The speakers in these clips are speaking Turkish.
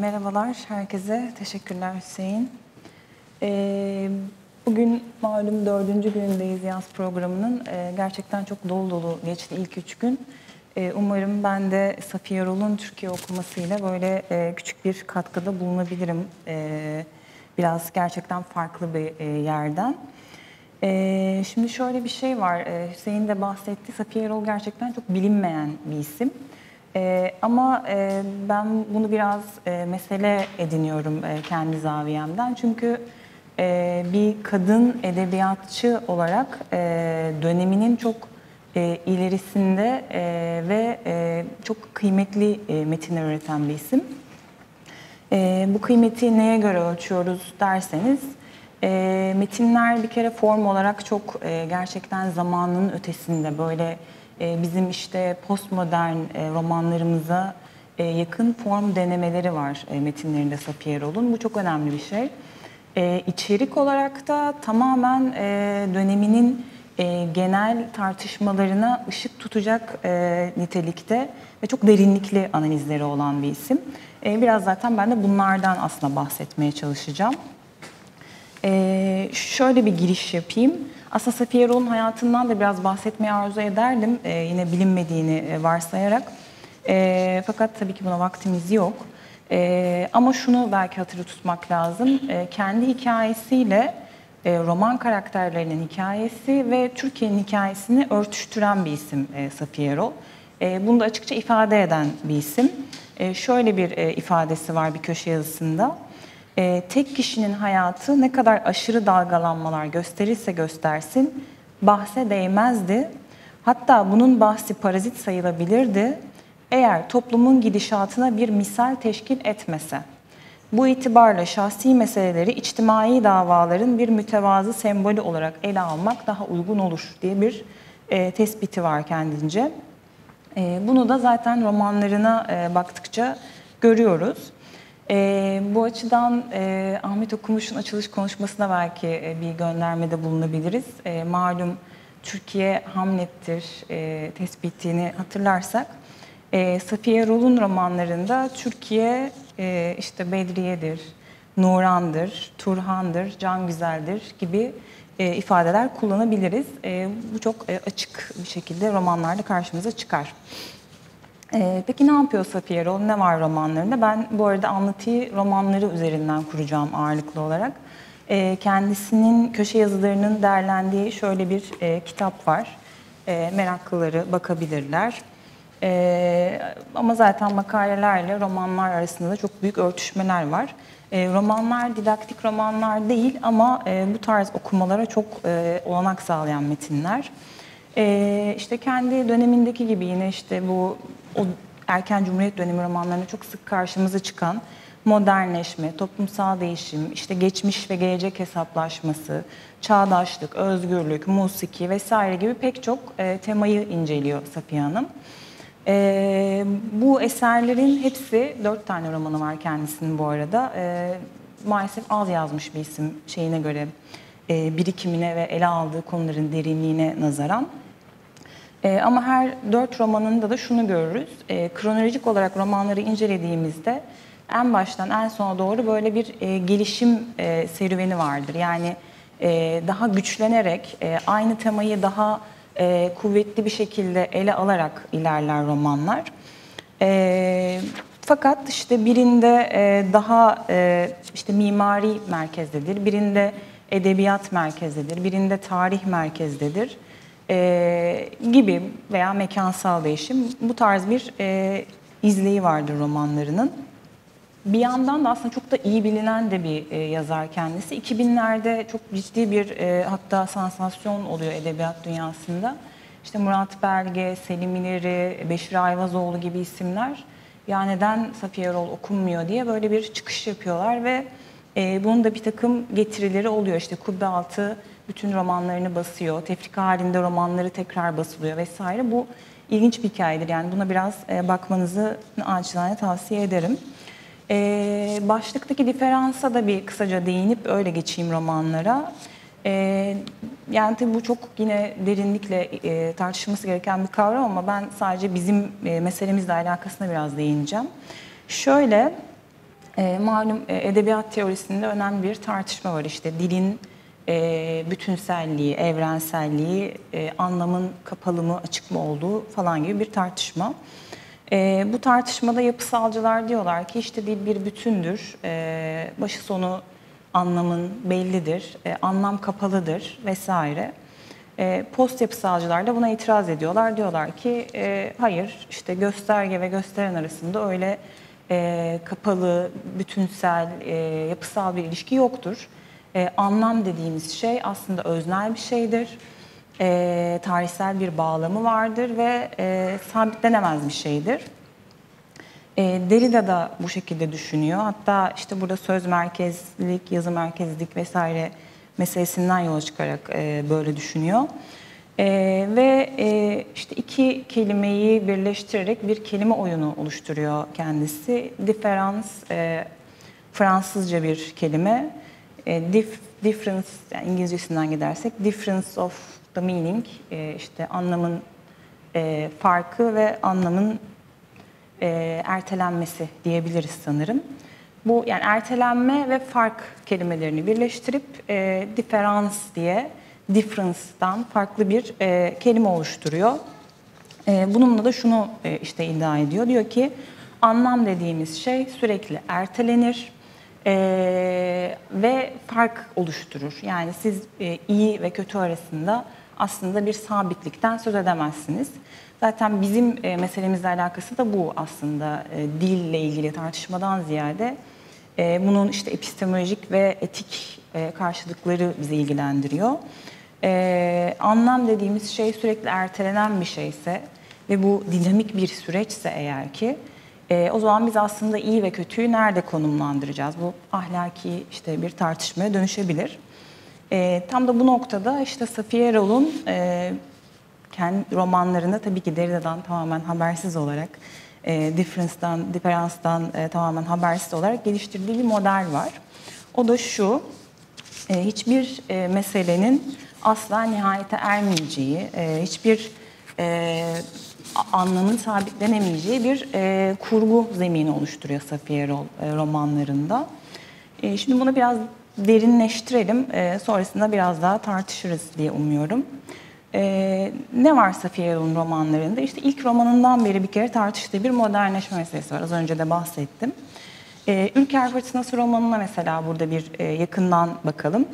Merhabalar herkese. Teşekkürler Hüseyin. Bugün malum 4. günündeyiz yaz programının. Gerçekten çok dolu dolu geçti ilk 3 gün. Umarım ben de Safiye Erol'un Türkiye okumasıyla böyle küçük bir katkıda bulunabilirim. Biraz gerçekten farklı bir yerden. Şimdi şöyle bir şey var. Hüseyin de bahsetti. Safiye Erol gerçekten çok bilinmeyen bir isim. Ama ben bunu biraz mesele ediniyorum kendi zaviyemden. Çünkü bir kadın edebiyatçı olarak döneminin çok ilerisinde ve çok kıymetli metinler üreten bir isim. Bu kıymeti neye göre ölçüyoruz derseniz, metinler bir kere form olarak çok gerçekten zamanının ötesinde böyle bizim işte postmodern romanlarımıza yakın form denemeleri var metinlerinde Safiye Erol'un. Bu çok önemli bir şey. İçerik olarak da tamamen döneminin genel tartışmalarına ışık tutacak nitelikte ve çok derinlikli analizleri olan bir isim. Biraz zaten ben de bunlardan aslında bahsetmeye çalışacağım. Şöyle bir giriş yapayım. Aslında Safiye Erol'un hayatından da biraz bahsetmeyi arzu ederdim. Yine bilinmediğini varsayarak. Fakat tabii ki buna vaktimiz yok. Ama şunu belki hatırı tutmak lazım. Kendi hikayesiyle roman karakterlerinin hikayesi ve Türkiye'nin hikayesini örtüştüren bir isim Safiye Erol. Bunu da açıkça ifade eden bir isim. Şöyle bir ifadesi var bir köşe yazısında. Tek kişinin hayatı ne kadar aşırı dalgalanmalar gösterirse göstersin bahse değmezdi. Hatta bunun bahsi parazit sayılabilirdi eğer toplumun gidişatına bir misal teşkil etmese. Bu itibarla şahsi meseleleri içtimai davaların bir mütevazı sembolü olarak ele almak daha uygun olur diye bir tespiti var kendince. Bunu da zaten romanlarına baktıkça görüyoruz. Bu açıdan Ahmet Okumuş'un açılış konuşmasına belki bir göndermede bulunabiliriz. Malum Türkiye Hamlet'tir tespitini hatırlarsak, Safiye Erol'un romanlarında Türkiye işte Bedriye'dir, Nuran'dır, Turhan'dır, Can Güzel'dir gibi ifadeler kullanabiliriz. Bu çok açık bir şekilde romanlarda karşımıza çıkar. Peki ne yapıyor Safiye Erol? Ne var romanlarında? Ben bu arada anlatıyı romanları üzerinden kuracağım ağırlıklı olarak. Kendisinin köşe yazılarının derlendiği şöyle bir kitap var. Meraklıları bakabilirler. Ama zaten makalelerle romanlar arasında da çok büyük örtüşmeler var. Romanlar didaktik romanlar değil ama bu tarz okumalara çok olanak sağlayan metinler. İşte kendi dönemindeki gibi yine işte bu o erken Cumhuriyet dönemi romanlarında çok sık karşımıza çıkan modernleşme, toplumsal değişim, işte geçmiş ve gelecek hesaplaşması, çağdaşlık, özgürlük, musiki vesaire gibi pek çok temayı inceliyor Safiye Hanım. Bu eserlerin hepsi, 4 tane romanı var kendisinin bu arada. Maalesef az yazmış bir isim şeyine göre, birikimine ve ele aldığı konuların derinliğine nazaran. Ama her 4 romanında da şunu görürüz. Kronolojik olarak romanları incelediğimizde en baştan en sona doğru böyle bir gelişim serüveni vardır. Yani daha güçlenerek aynı temayı daha kuvvetli bir şekilde ele alarak ilerler romanlar. Fakat işte birinde daha işte mimari merkezdedir, birinde edebiyat merkezdedir, birinde tarih merkezdedir gibi veya mekansal değişim, bu tarz bir izleyi vardır romanlarının. Bir yandan da aslında çok da iyi bilinen de bir yazar kendisi. 2000'lerde çok ciddi bir hatta sansasyon oluyor edebiyat dünyasında. İşte Murat Belge, Selim İleri, Beşir Ayvazoğlu gibi isimler ya neden Safiye Erol okunmuyor diye böyle bir çıkış yapıyorlar ve bunun da bir takım getirileri oluyor. İşte Kubbealtı bütün romanlarını basıyor, tefrika halinde romanları tekrar basılıyor vesaire. Bu ilginç bir hikayedir. Yani buna biraz bakmanızı acilane tavsiye ederim. Başlıktaki diferansa da bir kısaca değinip öyle geçeyim romanlara. Yani tabii bu çok yine derinlikle tartışılması gereken bir kavram ama ben sadece bizim meselemizle alakasına biraz değineceğim. Şöyle, Malum edebiyat teorisinde önemli bir tartışma var. İşte dilin bütünselliği, evrenselliği, anlamın kapalı mı, açık mı olduğu falan gibi bir tartışma. Bu tartışmada yapısalcılar diyorlar ki işte dil bir bütündür, başı sonu anlamın bellidir, anlam kapalıdır vesaire. Post yapısalcılar da buna itiraz ediyorlar. Diyorlar ki hayır, işte gösterge ve gösteren arasında öyle kapalı, bütünsel, yapısal bir ilişki yoktur. Anlam dediğimiz şey aslında öznel bir şeydir. Tarihsel bir bağlamı vardır ve sabitlenemez bir şeydir. Derrida da bu şekilde düşünüyor. Hatta işte burada söz merkezlilik, yazı merkezlilik vesaire meselesinden yola çıkarak böyle düşünüyor. İşte iki kelimeyi birleştirerek bir kelime oyunu oluşturuyor kendisi. Difference, Fransızca bir kelime. Difference, yani İngilizcesinden gidersek, difference of the meaning, işte anlamın farkı ve anlamın ertelenmesi diyebiliriz sanırım. Bu yani ertelenme ve fark kelimelerini birleştirip difference diye difference'dan farklı bir kelime oluşturuyor. Bununla da şunu işte iddia ediyor. Diyor ki anlam dediğimiz şey sürekli ertelenir ve fark oluşturur. Yani siz iyi ve kötü arasında aslında bir sabitlikten söz edemezsiniz. Zaten bizim meselemizle alakası da bu aslında, dille ilgili tartışmadan ziyade bunun işte epistemolojik ve etik karşılıkları bizi ilgilendiriyor. Anlam dediğimiz şey sürekli ertelenen bir şeyse ve bu dinamik bir süreçse eğer ki o zaman biz aslında iyi ve kötüyü nerede konumlandıracağız? Bu ahlaki işte bir tartışmaya dönüşebilir. Tam da bu noktada işte Safiye Erol'un kendi romanlarında tabii ki Derrida'dan tamamen habersiz olarak, difference'dan tamamen habersiz olarak geliştirdiği bir model var. O da şu, hiçbir meselenin asla nihayete ermeyeceği, hiçbir anlamın sabitlenemeyeceği bir kurgu zemini oluşturuyor Safiye Erol romanlarında. Şimdi bunu biraz derinleştirelim, sonrasında biraz daha tartışırız diye umuyorum. Ne var Safiye Erol'un romanlarında? İşte ilk romanından beri bir kere tartıştığı bir modernleşme meselesi var. Az önce de bahsettim. Ülker Fırtınası romanına mesela burada bir yakından bakalım.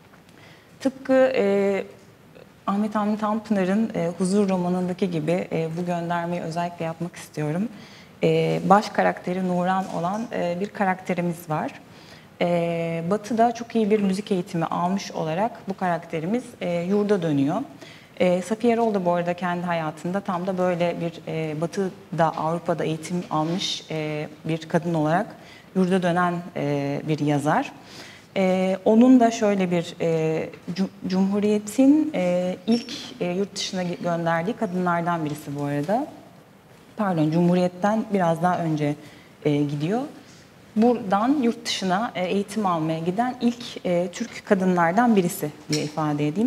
Tıpkı Ahmet Hamdi Tanpınar'ın Huzur romanındaki gibi bu göndermeyi özellikle yapmak istiyorum. Baş karakteri Nuran olan bir karakterimiz var. Batı'da çok iyi bir müzik eğitimi almış olarak bu karakterimiz yurda dönüyor. Safiye Erol da bu arada kendi hayatında tam da böyle bir Batı'da, Avrupa'da eğitim almış bir kadın olarak yurda dönen bir yazar. Onun da şöyle bir Cumhuriyet'in ilk yurt dışına gönderdiği kadınlardan birisi bu arada. Pardon, Cumhuriyet'ten biraz daha önce gidiyor. Buradan yurt dışına eğitim almaya giden ilk Türk kadınlardan birisi diye ifade edeyim.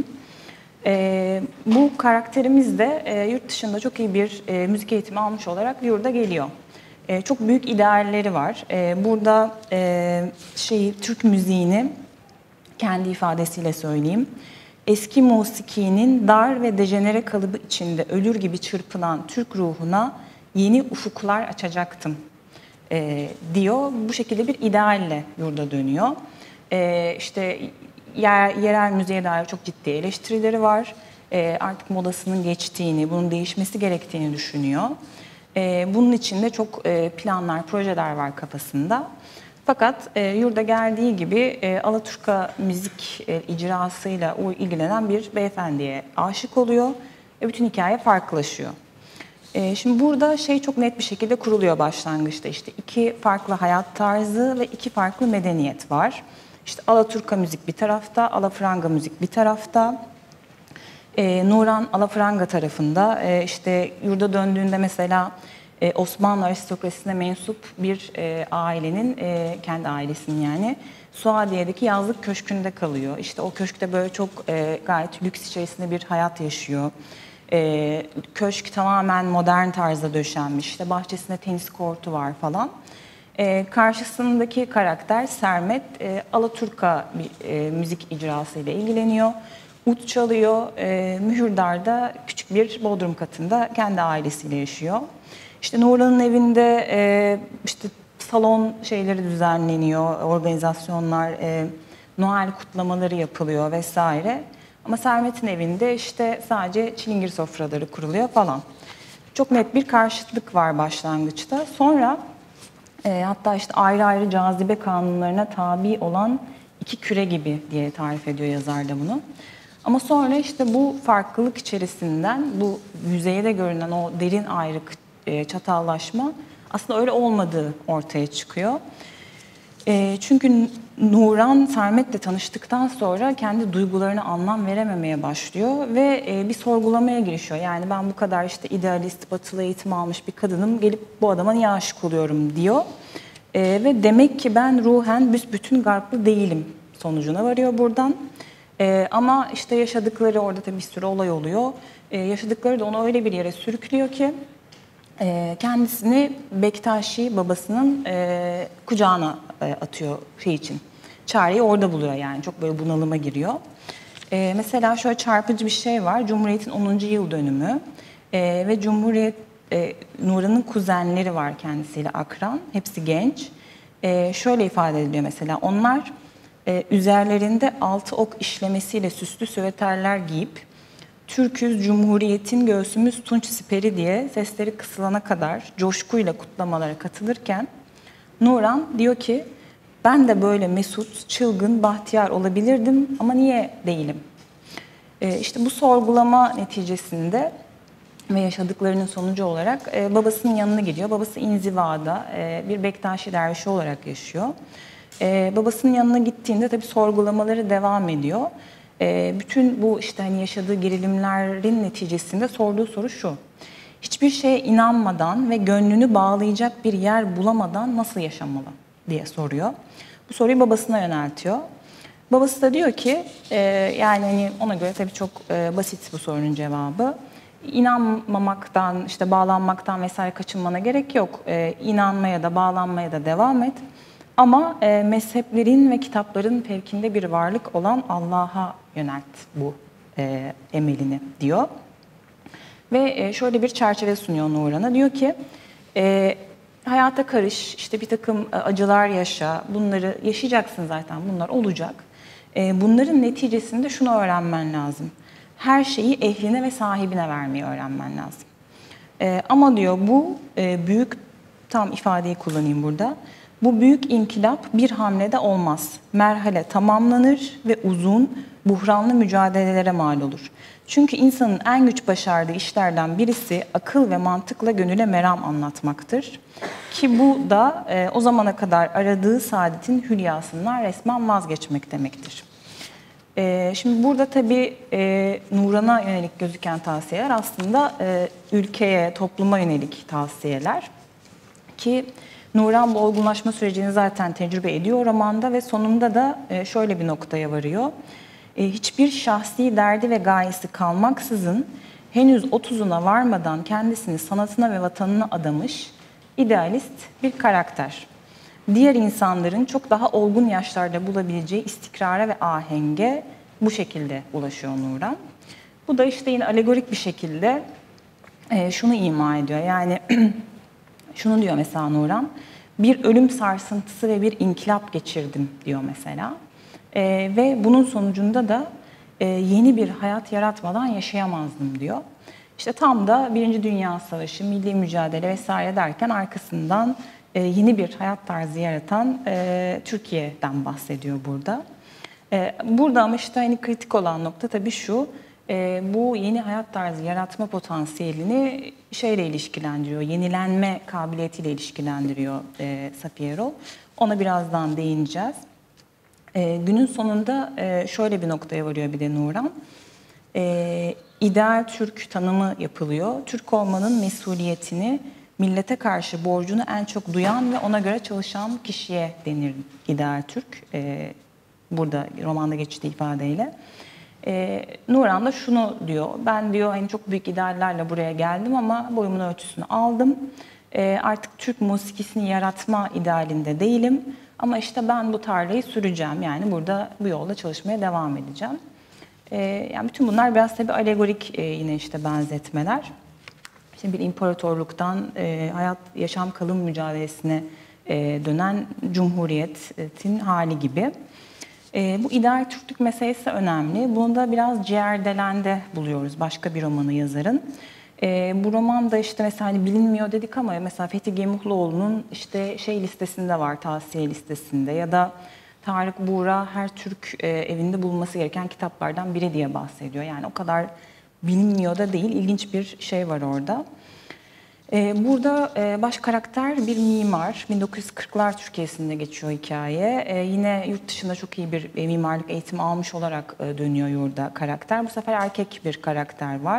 Bu karakterimiz de yurt dışında çok iyi bir müzik eğitimi almış olarak yurda geliyor. Çok büyük idealleri var. Burada Türk müziğini kendi ifadesiyle söyleyeyim. Eski musikinin dar ve dejenere kalıbı içinde ölür gibi çırpınan Türk ruhuna yeni ufuklar açacaktım diyor. Bu şekilde bir idealle yurda dönüyor. İşte yerel müziğe dair çok ciddi eleştirileri var. Artık modasının geçtiğini, bunun değişmesi gerektiğini düşünüyor. Bunun için de çok planlar, projeler var kafasında. Fakat yurda geldiği gibi Alaturka müzik icrasıyla ilgilenen bir beyefendiye aşık oluyor ve bütün hikaye farklılaşıyor. Şimdi burada çok net bir şekilde kuruluyor başlangıçta. İşte iki farklı hayat tarzı ve iki farklı medeniyet var. İşte Alaturka müzik bir tarafta, Alafranga müzik bir tarafta. Nuran Alafranga tarafında, işte yurda döndüğünde mesela Osmanlı aristokrasisine mensup bir ailenin, kendi ailesinin yani, Suadiye'deki yazlık köşkünde kalıyor. İşte o köşkte böyle çok gayet lüks içerisinde bir hayat yaşıyor. Köşk tamamen modern tarzda döşenmiş. İşte bahçesinde tenis kortu var falan. Karşısındaki karakter Sermet, Alaturka bir müzik icrası ile ilgileniyor. Ut çalıyor. Mühürdar da küçük bir bodrum katında kendi ailesiyle yaşıyor. İşte Nuran'ın evinde işte salon şeyleri düzenleniyor, organizasyonlar, Noel kutlamaları yapılıyor vesaire. Ama Sermet'in evinde işte sadece çilingir sofraları kuruluyor falan. Çok net bir karşıtlık var başlangıçta. Sonra hatta işte ayrı ayrı cazibe kanunlarına tabi olan iki küre gibi diye tarif ediyor yazar da bunu. Ama sonra işte bu farklılık içerisinden bu yüzeyde görünen o derin ayrık, çatallaşma aslında öyle olmadığı ortaya çıkıyor. Çünkü Nuran Sermet'le tanıştıktan sonra kendi duygularına anlam verememeye başlıyor ve bir sorgulamaya girişiyor. Yani ben bu kadar işte idealist, batılı eğitim almış bir kadınım, gelip bu adama niye aşık oluyorum diyor. Ve demek ki ben ruhen büsbütün garplı değilim sonucuna varıyor buradan. Ama işte yaşadıkları, orada tabii bir sürü olay oluyor. Yaşadıkları da onu öyle bir yere sürüklüyor ki kendisini Bektaşi babasının kucağına atıyor şey için. Çareyi orada buluyor yani. Çok böyle bunalıma giriyor. Mesela şöyle çarpıcı bir şey var. Cumhuriyet'in 10. yıl dönümü. Ve Cumhuriyet, Nuran'ın kuzenleri var kendisiyle akran. Hepsi genç. Şöyle ifade ediliyor mesela. Onlar üzerlerinde altı ok işlemesiyle süslü süveterler giyip Türküz, Cumhuriyet'in göğsümüz tunç siperi diye sesleri kısılana kadar coşkuyla kutlamalara katılırken Nuran diyor ki ben de böyle mesut, çılgın, bahtiyar olabilirdim ama niye değilim? İşte bu sorgulama neticesinde ve yaşadıklarının sonucu olarak babasının yanına gidiyor. Babası inzivada bir Bektaşi dervişi olarak yaşıyor. Babasının yanına gittiğinde tabii sorgulamaları devam ediyor. Bütün bu işte hani yaşadığı gerilimlerin neticesinde sorduğu soru şu. Hiçbir şeye inanmadan ve gönlünü bağlayacak bir yer bulamadan nasıl yaşamalı diye soruyor. Bu soruyu babasına yöneltiyor. Babası da diyor ki yani hani ona göre tabii çok basit bu sorunun cevabı. İnanmamaktan, işte bağlanmaktan vesaire kaçınmana gerek yok. İnanmaya da bağlanmaya da devam et. Ama mezheplerin ve kitapların fevkinde bir varlık olan Allah'a yönelt bu emelini diyor. Ve şöyle bir çerçeve sunuyor Nuran'a. Diyor ki hayata karış, işte bir takım acılar yaşa, bunları yaşayacaksın zaten, bunlar olacak. Bunların neticesinde şunu öğrenmen lazım. Her şeyi ehline ve sahibine vermeyi öğrenmen lazım. Ama diyor bu büyük, tam ifadeyi kullanayım burada. Bu büyük inkılap bir hamlede olmaz. Merhale tamamlanır ve uzun, buhranlı mücadelelere mal olur. Çünkü insanın en güç başardığı işlerden birisi akıl ve mantıkla gönüle meram anlatmaktır. Ki bu da o zamana kadar aradığı saadetin hülyasından resmen vazgeçmek demektir. Şimdi burada tabii Nuran'a yönelik gözüken tavsiyeler aslında ülkeye, topluma yönelik tavsiyeler. Ki Nuran bu olgunlaşma sürecini zaten tecrübe ediyor romanda ve sonunda da şöyle bir noktaya varıyor. Hiçbir şahsi derdi ve gayesi kalmaksızın henüz 30'una varmadan kendisini sanatına ve vatanına adamış idealist bir karakter. Diğer insanların çok daha olgun yaşlarda bulabileceği istikrara ve ahenge bu şekilde ulaşıyor Nuran. Bu da işte yine alegorik bir şekilde şunu ima ediyor. Yani şunu diyor mesela Nuran, bir ölüm sarsıntısı ve bir inkılap geçirdim diyor mesela. Ve bunun sonucunda da yeni bir hayat yaratmadan yaşayamazdım diyor. İşte tam da Birinci Dünya Savaşı, milli mücadele vesaire derken arkasından yeni bir hayat tarzı yaratan Türkiye'den bahsediyor burada. Burada ama işte hani kritik olan nokta tabii şu, bu yeni hayat tarzı yaratma potansiyelini şeyle ilişkilendiriyor, yenilenme kabiliyetiyle ilişkilendiriyor Safiye Erol. Ona birazdan değineceğiz. Günün sonunda şöyle bir noktaya varıyor bir de Nuran. İdeal Türk tanımı yapılıyor. Türk olmanın mesuliyetini, millete karşı borcunu en çok duyan ve ona göre çalışan kişiye denir ideal Türk. Burada romanda geçtiği ifadeyle. Nuran da şunu diyor, ben diyor hani çok büyük ideallerle buraya geldim ama boyumun ölçüsünü aldım. Artık Türk musikisini yaratma idealinde değilim. Ama işte ben bu tarlayı süreceğim. Yani burada bu yolda çalışmaya devam edeceğim. Yani bütün bunlar biraz tabii alegorik yine işte benzetmeler. İşte bir imparatorluktan hayat, yaşam, kalım mücadelesine dönen cumhuriyetin hali gibi. Bu ideal Türklük meselesi önemli. Bunu da biraz Ciğerdelen'de buluyoruz, başka bir romanı yazarın. Bu roman da işte mesela hani bilinmiyor dedik ama mesela Fethi Gemuhluoğlu'nun işte şey listesinde var, tavsiye listesinde, ya da Tarık Buğra her Türk evinde bulunması gereken kitaplardan biri diye bahsediyor. Yani o kadar bilinmiyor da değil, ilginç bir şey var orada. Burada baş karakter bir mimar. 1940'lar Türkiye'sinde geçiyor hikaye. Yine yurt dışında çok iyi bir mimarlık eğitimi almış olarak dönüyor yurda karakter. Bu sefer erkek bir karakter var.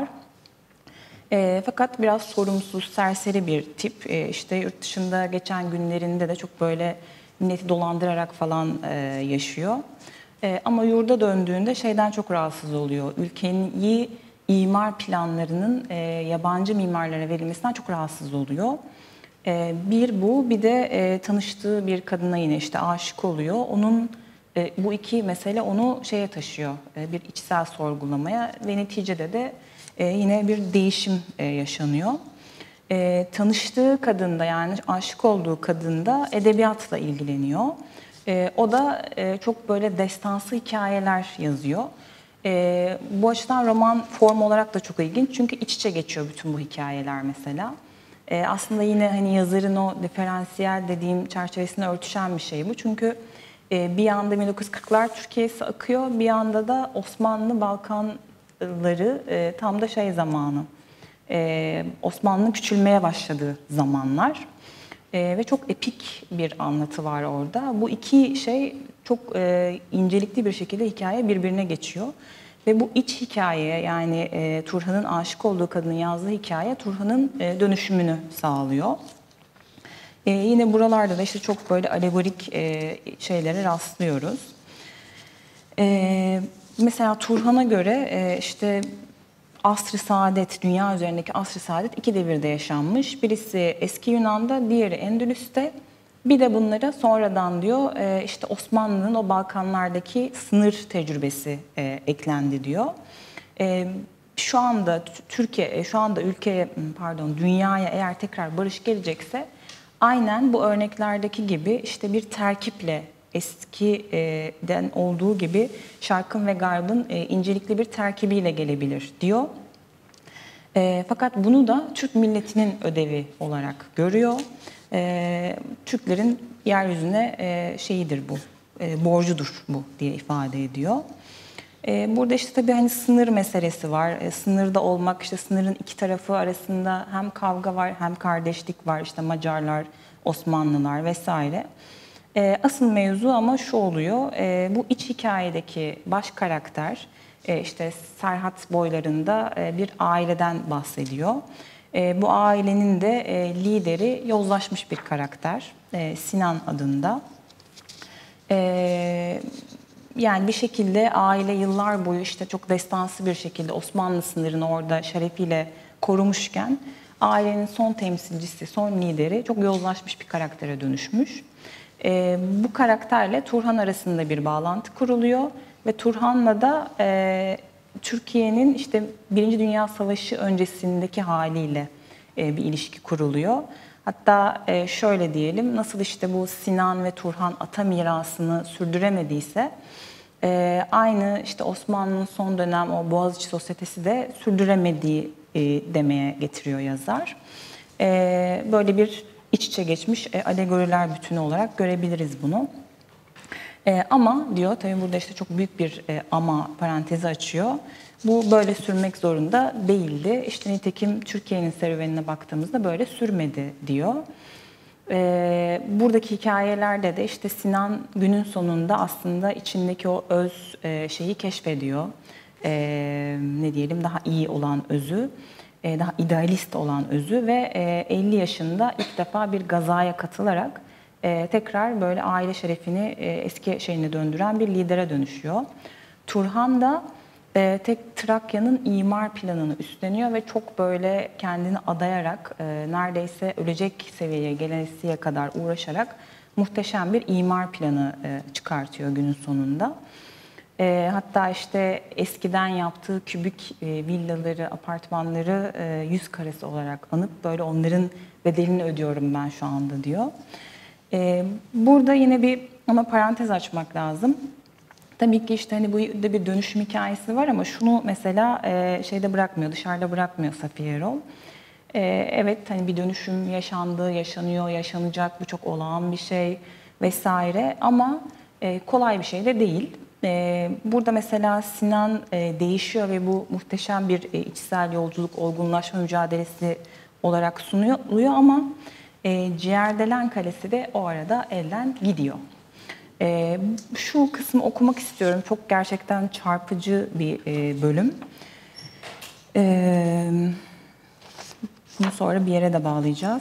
Fakat biraz sorumsuz, serseri bir tip. İşte yurt dışında geçen günlerinde de çok böyle milleti dolandırarak falan yaşıyor. Ama yurda döndüğünde şeyden çok rahatsız oluyor. Ülkenin imar planlarının yabancı mimarlara verilmesinden çok rahatsız oluyor. Bir bu, bir de tanıştığı bir kadına yine işte aşık oluyor. Onun bu iki mesele onu şeye taşıyor, bir içsel sorgulamaya ve neticede de yine bir değişim yaşanıyor. Tanıştığı kadında, yani aşık olduğu kadında edebiyatla ilgileniyor. O da çok böyle destansı hikayeler yazıyor. Bu açıdan roman form olarak da çok ilginç çünkü iç içe geçiyor bütün bu hikayeler mesela. Aslında yine hani yazarın o diferansiyel dediğim çerçevesine örtüşen bir şey bu. Çünkü bir yanda 1940'lar Türkiye'si akıyor, bir yanda da Osmanlı Balkanları tam da şey zamanı. Osmanlı'nın küçülmeye başladığı zamanlar. Ve çok epik bir anlatı var orada. Bu iki şey çok incelikli bir şekilde hikaye birbirine geçiyor. Ve bu iç hikaye, yani Turhan'ın aşık olduğu kadının yazdığı hikaye Turhan'ın dönüşümünü sağlıyor. Yine buralarda da işte çok böyle alegorik şeylere rastlıyoruz. Mesela Turhan'a göre işte asr-ı saadet, dünya üzerindeki asr-ı saadet iki devirde yaşanmış. Birisi eski Yunan'da, diğeri Endülüs'te. Bir de bunlara sonradan diyor işte Osmanlı'nın o Balkanlardaki sınır tecrübesi eklendi diyor. Şu anda Türkiye, şu anda ülkeye, pardon, dünyaya eğer tekrar barış gelecekse aynen bu örneklerdeki gibi işte bir terkiple, eskiden olduğu gibi Şarkın ve Garb'ın incelikli bir terkibiyle gelebilir diyor. Fakat bunu da Türk milletinin ödevi olarak görüyor. Türklerin yeryüzüne şeyidir bu, borcudur bu diye ifade ediyor. Burada işte tabii hani sınır meselesi var. Sınırda olmak, işte sınırın iki tarafı arasında hem kavga var hem kardeşlik var. İşte Macarlar, Osmanlılar vesaire. Asıl mevzu ama şu oluyor, bu iç hikayedeki baş karakter işte Serhat boylarında bir aileden bahsediyor. Bu ailenin de lideri yozlaşmış bir karakter, Sinan adında. Yani bir şekilde aile yıllar boyu işte çok destansı bir şekilde Osmanlı sınırını orada şerefiyle korumuşken ailenin son temsilcisi, son lideri çok yozlaşmış bir karaktere dönüşmüş. Bu karakterle Turhan arasında bir bağlantı kuruluyor ve Turhan'la da Türkiye'nin işte Birinci Dünya Savaşı öncesindeki haliyle bir ilişki kuruluyor. Hatta şöyle diyelim, nasıl işte bu Sinan ve Turhan ata mirasını sürdüremediyse aynı işte Osmanlı'nın son dönem o Boğaziçi Sosyetesi de sürdüremediği demeye getiriyor yazar. Böyle bir iç içe geçmiş alegoriler bütünü olarak görebiliriz bunu. Ama diyor, tabii burada işte çok büyük bir ama parantezi açıyor. Bu böyle sürmek zorunda değildi. İşte nitekim Türkiye'nin serüvenine baktığımızda böyle sürmedi diyor. Buradaki hikayelerde de işte Sinan günün sonunda aslında içindeki o öz şeyi keşfediyor. Ne diyelim, daha iyi olan özü, daha idealist olan özü ve 50 yaşında ilk defa bir gazaya katılarak tekrar böyle aile şerefini eski şeyine döndüren bir lidere dönüşüyor. Turhan da Tek Trakya'nın imar planını üstleniyor ve çok böyle kendini adayarak neredeyse ölecek seviyeye gelesiye kadar uğraşarak muhteşem bir imar planı çıkartıyor günün sonunda. Hatta işte eskiden yaptığı kübik villaları, apartmanları 100 karesi olarak anıp böyle onların bedelini ödüyorum ben şu anda diyor. Burada yine bir ama parantez açmak lazım. Tabii ki işte hani bu da bir dönüşüm hikayesi var ama şunu mesela şeyde bırakmıyor, dışarıda bırakmıyor Safiye Erol. Evet hani bir dönüşüm yaşandı, yaşanıyor, yaşanacak, bu çok olağan bir şey vesaire ama kolay bir şey de değil. Burada mesela Sinan değişiyor ve bu muhteşem bir içsel yolculuk, olgunlaşma mücadelesi olarak sunuluyor ama Ciğerdelen Kalesi de o arada elden gidiyor. Şu kısmı okumak istiyorum. Çok gerçekten çarpıcı bir bölüm. Bunu sonra bir yere de bağlayacağız.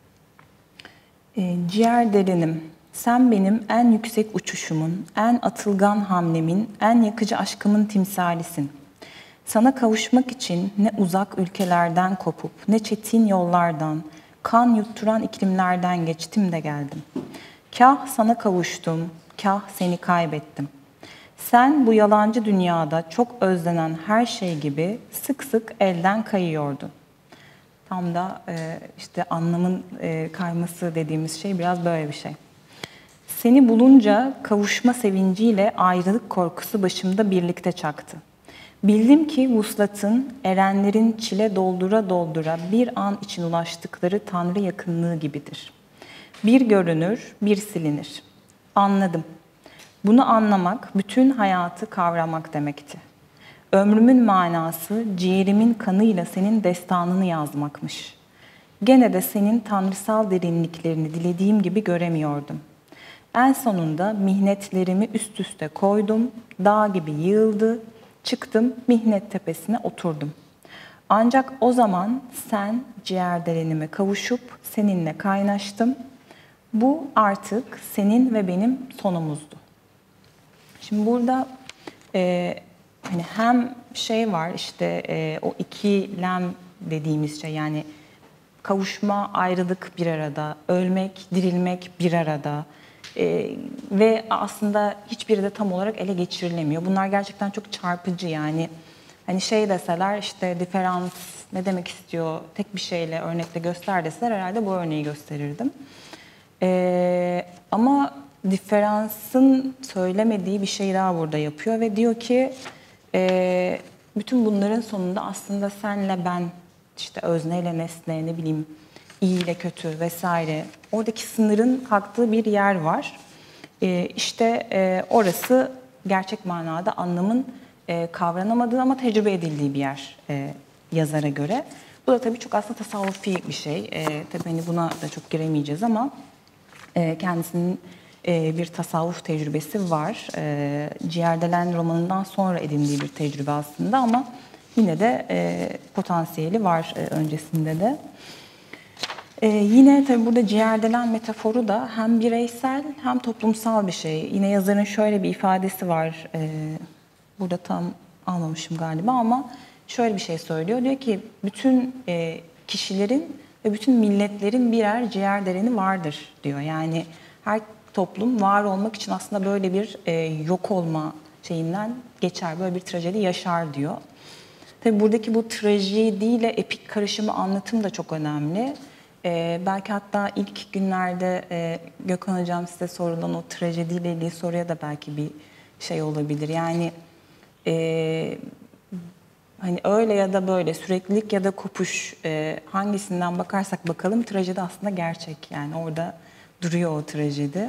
Ciğerdelenim, sen benim en yüksek uçuşumun, en atılgan hamlemin, en yakıcı aşkımın timsalisin. Sana kavuşmak için ne uzak ülkelerden kopup, ne çetin yollardan, kan yutturan iklimlerden geçtim de geldim. Kah sana kavuştum, kah seni kaybettim. Sen bu yalancı dünyada çok özlenen her şey gibi sık sık elden kayıyordun. Tam da işte anlamın kayması dediğimiz şey biraz böyle bir şey. Seni bulunca kavuşma sevinciyle ayrılık korkusu başımda birlikte çaktı. Bildim ki vuslatın, erenlerin çile doldura doldura bir an için ulaştıkları Tanrı yakınlığı gibidir. Bir görünür, bir silinir. Anladım. Bunu anlamak, bütün hayatı kavramak demekti. Ömrümün manası, ciğerimin kanıyla senin destanını yazmakmış. Gene de senin tanrısal derinliklerini dilediğim gibi göremiyordum. En sonunda mihnetlerimi üst üste koydum, dağ gibi yığıldı, çıktım mihnet tepesine oturdum. Ancak o zaman sen ciğerdelenime kavuşup seninle kaynaştım. Bu artık senin ve benim sonumuzdu. Şimdi burada hani hem şey var işte o ikilem dediğimiz şey yani kavuşma, ayrılık bir arada, ölmek, dirilmek bir arada ve aslında hiçbiri de tam olarak ele geçirilemiyor. Bunlar gerçekten çok çarpıcı yani. Hani şey deseler işte diferans ne demek istiyor tek bir şeyle örnekle göster deseler herhalde bu örneği gösterirdim. Ama diferansın söylemediği bir şey daha burada yapıyor ve diyor ki bütün bunların sonunda aslında senle ben işte özneyle nesne ne bileyim iyi ile kötü vesaire oradaki sınırın kalktığı bir yer var. İşte orası gerçek manada anlamın kavranamadığı ama tecrübe edildiği bir yer yazara göre. Bu da tabii çok aslında tasavvufi bir şey. Tabii hani buna da çok giremeyeceğiz ama kendisinin bir tasavvuf tecrübesi var. Ciğerdelen romanından sonra edindiği bir tecrübe aslında ama yine de potansiyeli var öncesinde de. Yine tabii burada ciğerdelen metaforu da hem bireysel hem toplumsal bir şey. Yine yazarın şöyle bir ifadesi var. Burada tam almamışım galiba ama şöyle bir şey söylüyor. Diyor ki bütün kişilerin ve bütün milletlerin birer ciğerdeleni vardır diyor. Yani her toplum var olmak için aslında böyle bir yok olma şeyinden geçer. Böyle bir trajedi yaşar diyor. Tabii buradaki bu trajediyle epik karışımı anlatım da çok önemli. Belki hatta ilk günlerde Gökhan Hocam size sorulan o trajediyle ilgili soruya da belki bir şey olabilir. Yani hani öyle ya da böyle süreklilik ya da kopuş hangisinden bakarsak bakalım trajedi aslında gerçek. Yani orada duruyor o trajedi.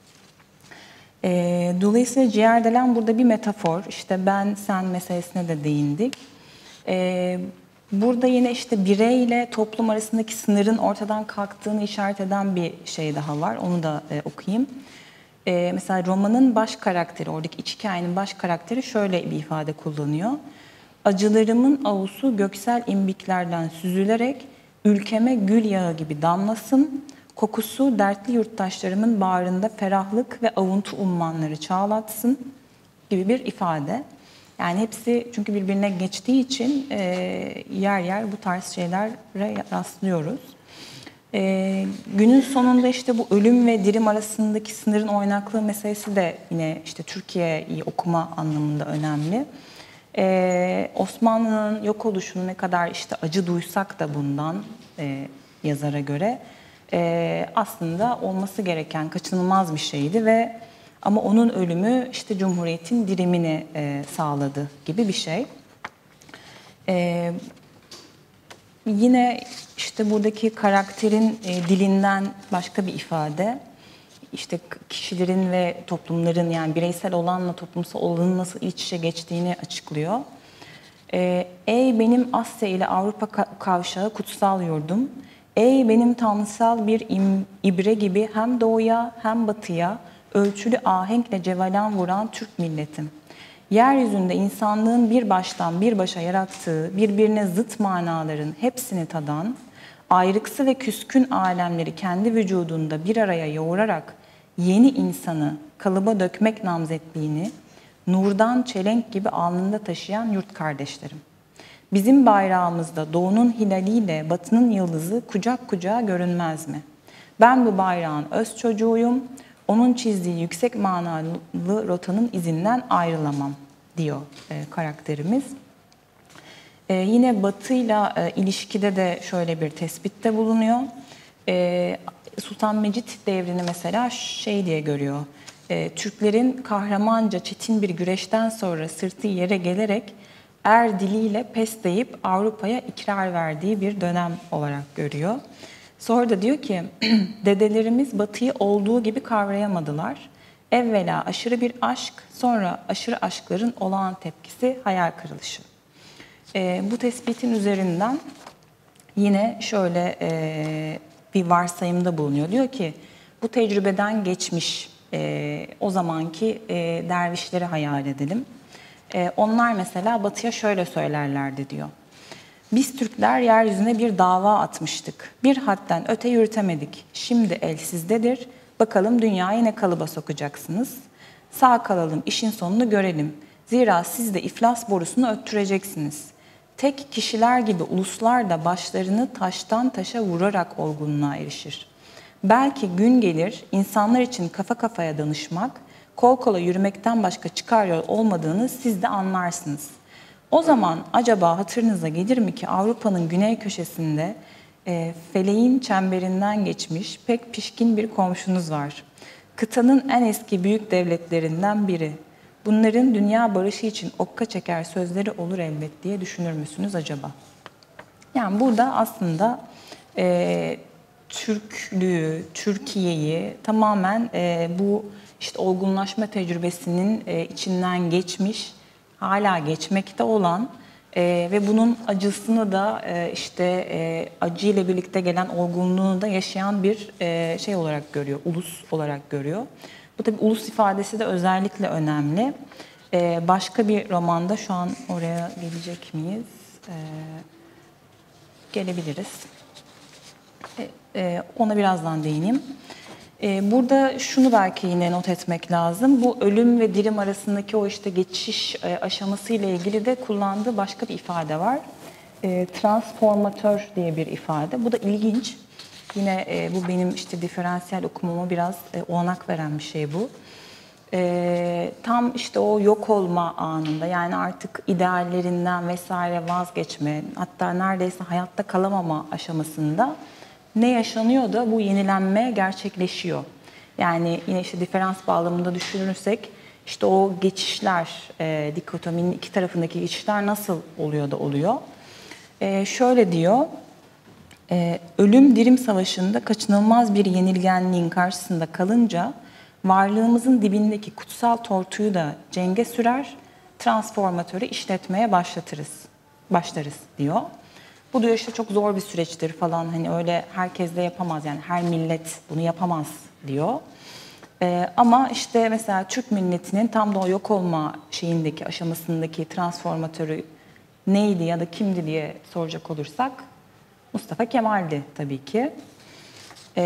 Dolayısıyla ciğerdelen burada bir metafor. İşte ben sen meselesine de değindik. Burada yine işte bireyle toplum arasındaki sınırın ortadan kalktığını işaret eden bir şey daha var. Onu da okuyayım. Mesela romanın baş karakteri, oradaki iç hikayenin baş karakteri şöyle bir ifade kullanıyor. Acılarımın avusu göksel imbiklerden süzülerek ülkeme gül yağı gibi damlasın, kokusu dertli yurttaşlarımın bağrında ferahlık ve avuntu ummanları çağlatsın gibi bir ifade. Yani hepsi çünkü birbirine geçtiği için yer yer bu tarz şeylere rastlıyoruz. Günün sonunda işte bu ölüm ve dirim arasındaki sınırın oynaklığı meselesi de yine işte Türkiye'yi okuma anlamında önemli. Osmanlı'nın yok oluşunu ne kadar işte acı duysak da bundan yazara göre aslında olması gereken kaçınılmaz bir şeydi ve ama onun ölümü işte Cumhuriyet'in dirimini sağladı gibi bir şey. Yine işte buradaki karakterin dilinden başka bir ifade. İşte kişilerin ve toplumların yani bireysel olanla toplumsal olanın nasıl iç içe geçtiğini açıklıyor. Ey benim Asya ile Avrupa kavşağı kutsal yurdum. Ey benim tanrısal bir ibre gibi hem doğuya hem batıya ölçülü ahenkle cevalan vuran Türk milletim. Yeryüzünde insanlığın bir baştan bir başa yarattığı birbirine zıt manaların hepsini tadan, ayrıksı ve küskün alemleri kendi vücudunda bir araya yoğurarak yeni insanı kalıba dökmek namzetliğini nurdan çelenk gibi alnında taşıyan yurt kardeşlerim. Bizim bayrağımızda doğunun hilaliyle batının yıldızı kucak kucağa görünmez mi? Ben bu bayrağın öz çocuğuyum, onun çizdiği yüksek manalı rotanın izinden ayrılamam diyor karakterimiz. Yine Batı'yla ilişkide de şöyle bir tespitte bulunuyor. Sultan Mecit devrini mesela şey diye görüyor. Türklerin kahramanca çetin bir güreşten sonra sırtı yere gelerek er diliyle pes deyip Avrupa'ya ikrar verdiği bir dönem olarak görüyor. Sonra da diyor ki dedelerimiz Batı'yı olduğu gibi kavrayamadılar. Evvela aşırı bir aşk, sonra aşırı aşkların olağan tepkisi hayal kırılışı. Bu tespitin üzerinden yine şöyle bir varsayımda bulunuyor. Diyor ki bu tecrübeden geçmiş o zamanki dervişleri hayal edelim. Onlar mesela Batı'ya şöyle söylerlerdi diyor. Biz Türkler yeryüzüne bir dava atmıştık. Bir hadden öte yürütemedik. Şimdi el sizdedir. Bakalım dünyayı ne kalıba sokacaksınız? Sağ kalalım, işin sonunu görelim. Zira siz de iflas borusunu öttüreceksiniz. Tek kişiler gibi uluslar da başlarını taştan taşa vurarak olgunluğa erişir. Belki gün gelir insanlar için kafa kafaya danışmak, kol kola yürümekten başka çıkar yol olmadığını siz de anlarsınız. O zaman acaba hatırınıza gelir mi ki Avrupa'nın güney köşesinde feleğin çemberinden geçmiş pek pişkin bir komşunuz var. Kıtanın en eski büyük devletlerinden biri. Bunların dünya barışı için okka çeker sözleri olur elbet diye düşünür müsünüz acaba? Yani burada aslında Türklüğü, Türkiye'yi tamamen bu işte olgunlaşma tecrübesinin içinden geçmiş, hala geçmekte olan ve bunun acısını da acıyla birlikte gelen olgunluğunu da yaşayan bir şey olarak görüyor, ulus olarak görüyor. Bu tabii ulus ifadesi de özellikle önemli. Başka bir romanda şu an oraya gelecek miyiz? Gelebiliriz. Ona birazdan değineyim. Burada şunu belki yine not etmek lazım. Bu ölüm ve dirim arasındaki o işte geçiş aşaması ile ilgili de kullandığı başka bir ifade var. Transformatör diye bir ifade. Bu da ilginç. Yine bu benim işte diferansiyel okumama biraz olanak veren bir şey bu. Tam işte o yok olma anında yani artık ideallerinden vesaire vazgeçme hatta neredeyse hayatta kalamama aşamasında ne yaşanıyor da bu yenilenme gerçekleşiyor. Yani yine işte diferans bağlamında düşünürsek işte o geçişler, dikotominin iki tarafındaki geçişler nasıl oluyor da oluyor. Şöyle diyor, ölüm dirim savaşında kaçınılmaz bir yenilgenliğin karşısında kalınca varlığımızın dibindeki kutsal tortuyu da cenge sürer, transformatörü işletmeye başlarız diyor. Bu diyor işte çok zor bir süreçtir falan hani öyle herkes de yapamaz yani her millet bunu yapamaz diyor. Ama işte mesela Türk milletinin tam da o yok olma şeyindeki aşamasındaki transformatörü neydi ya da kimdi diye soracak olursak Mustafa Kemal'di tabii ki.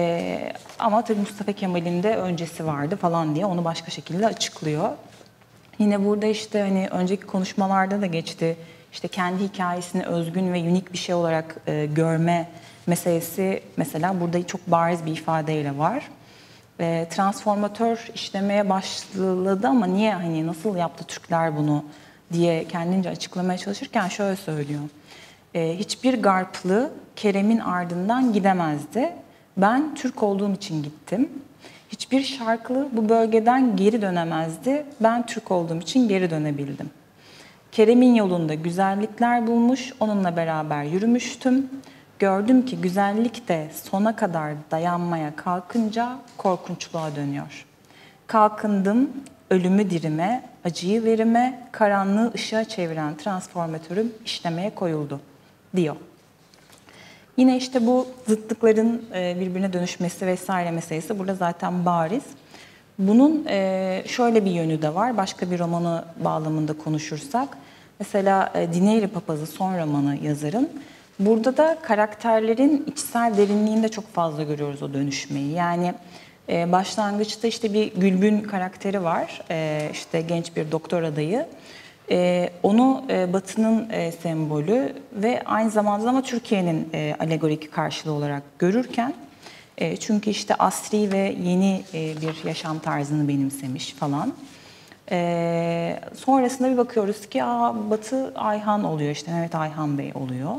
Ama tabii Mustafa Kemal'in de öncesi vardı falan diye onu başka şekilde açıklıyor. Yine burada işte hani önceki konuşmalarda da geçti. İşte kendi hikayesini özgün ve unik bir şey olarak görme meselesi mesela burada çok bariz bir ifadeyle var. Transformatör işlemeye başladı ama niye, hani nasıl yaptı Türkler bunu diye kendince açıklamaya çalışırken şöyle söylüyor. Hiçbir Garplı Kerem'in ardından gidemezdi. Ben Türk olduğum için gittim. Hiçbir Şarklı bu bölgeden geri dönemezdi. Ben Türk olduğum için geri dönebildim. Kerem'in yolunda güzellikler bulmuş, onunla beraber yürümüştüm. Gördüm ki güzellik de sona kadar dayanmaya kalkınca korkunçluğa dönüyor. Kalkındım, ölümü dirime, acıyı verime, karanlığı ışığa çeviren transformatörüm işlemeye koyuldu, diyor. Yine işte bu zıtlıkların birbirine dönüşmesi vesaire meselesi burada zaten bariz. Bunun şöyle bir yönü de var, başka bir romanı bağlamında konuşursak. Mesela Dineyri Papazı son romanı yazarın. Burada da karakterlerin içsel derinliğinde çok fazla görüyoruz o dönüşmeyi. Yani başlangıçta işte bir Gülbün karakteri var, işte genç bir doktor adayı. Onu Batı'nın sembolü ve aynı zamanda ama Türkiye'nin alegorik karşılığı olarak görürken, çünkü işte asri ve yeni bir yaşam tarzını benimsemiş falan. Sonrasında bir bakıyoruz ki Batı Ayhan oluyor, işte Mehmet Ayhan Bey oluyor.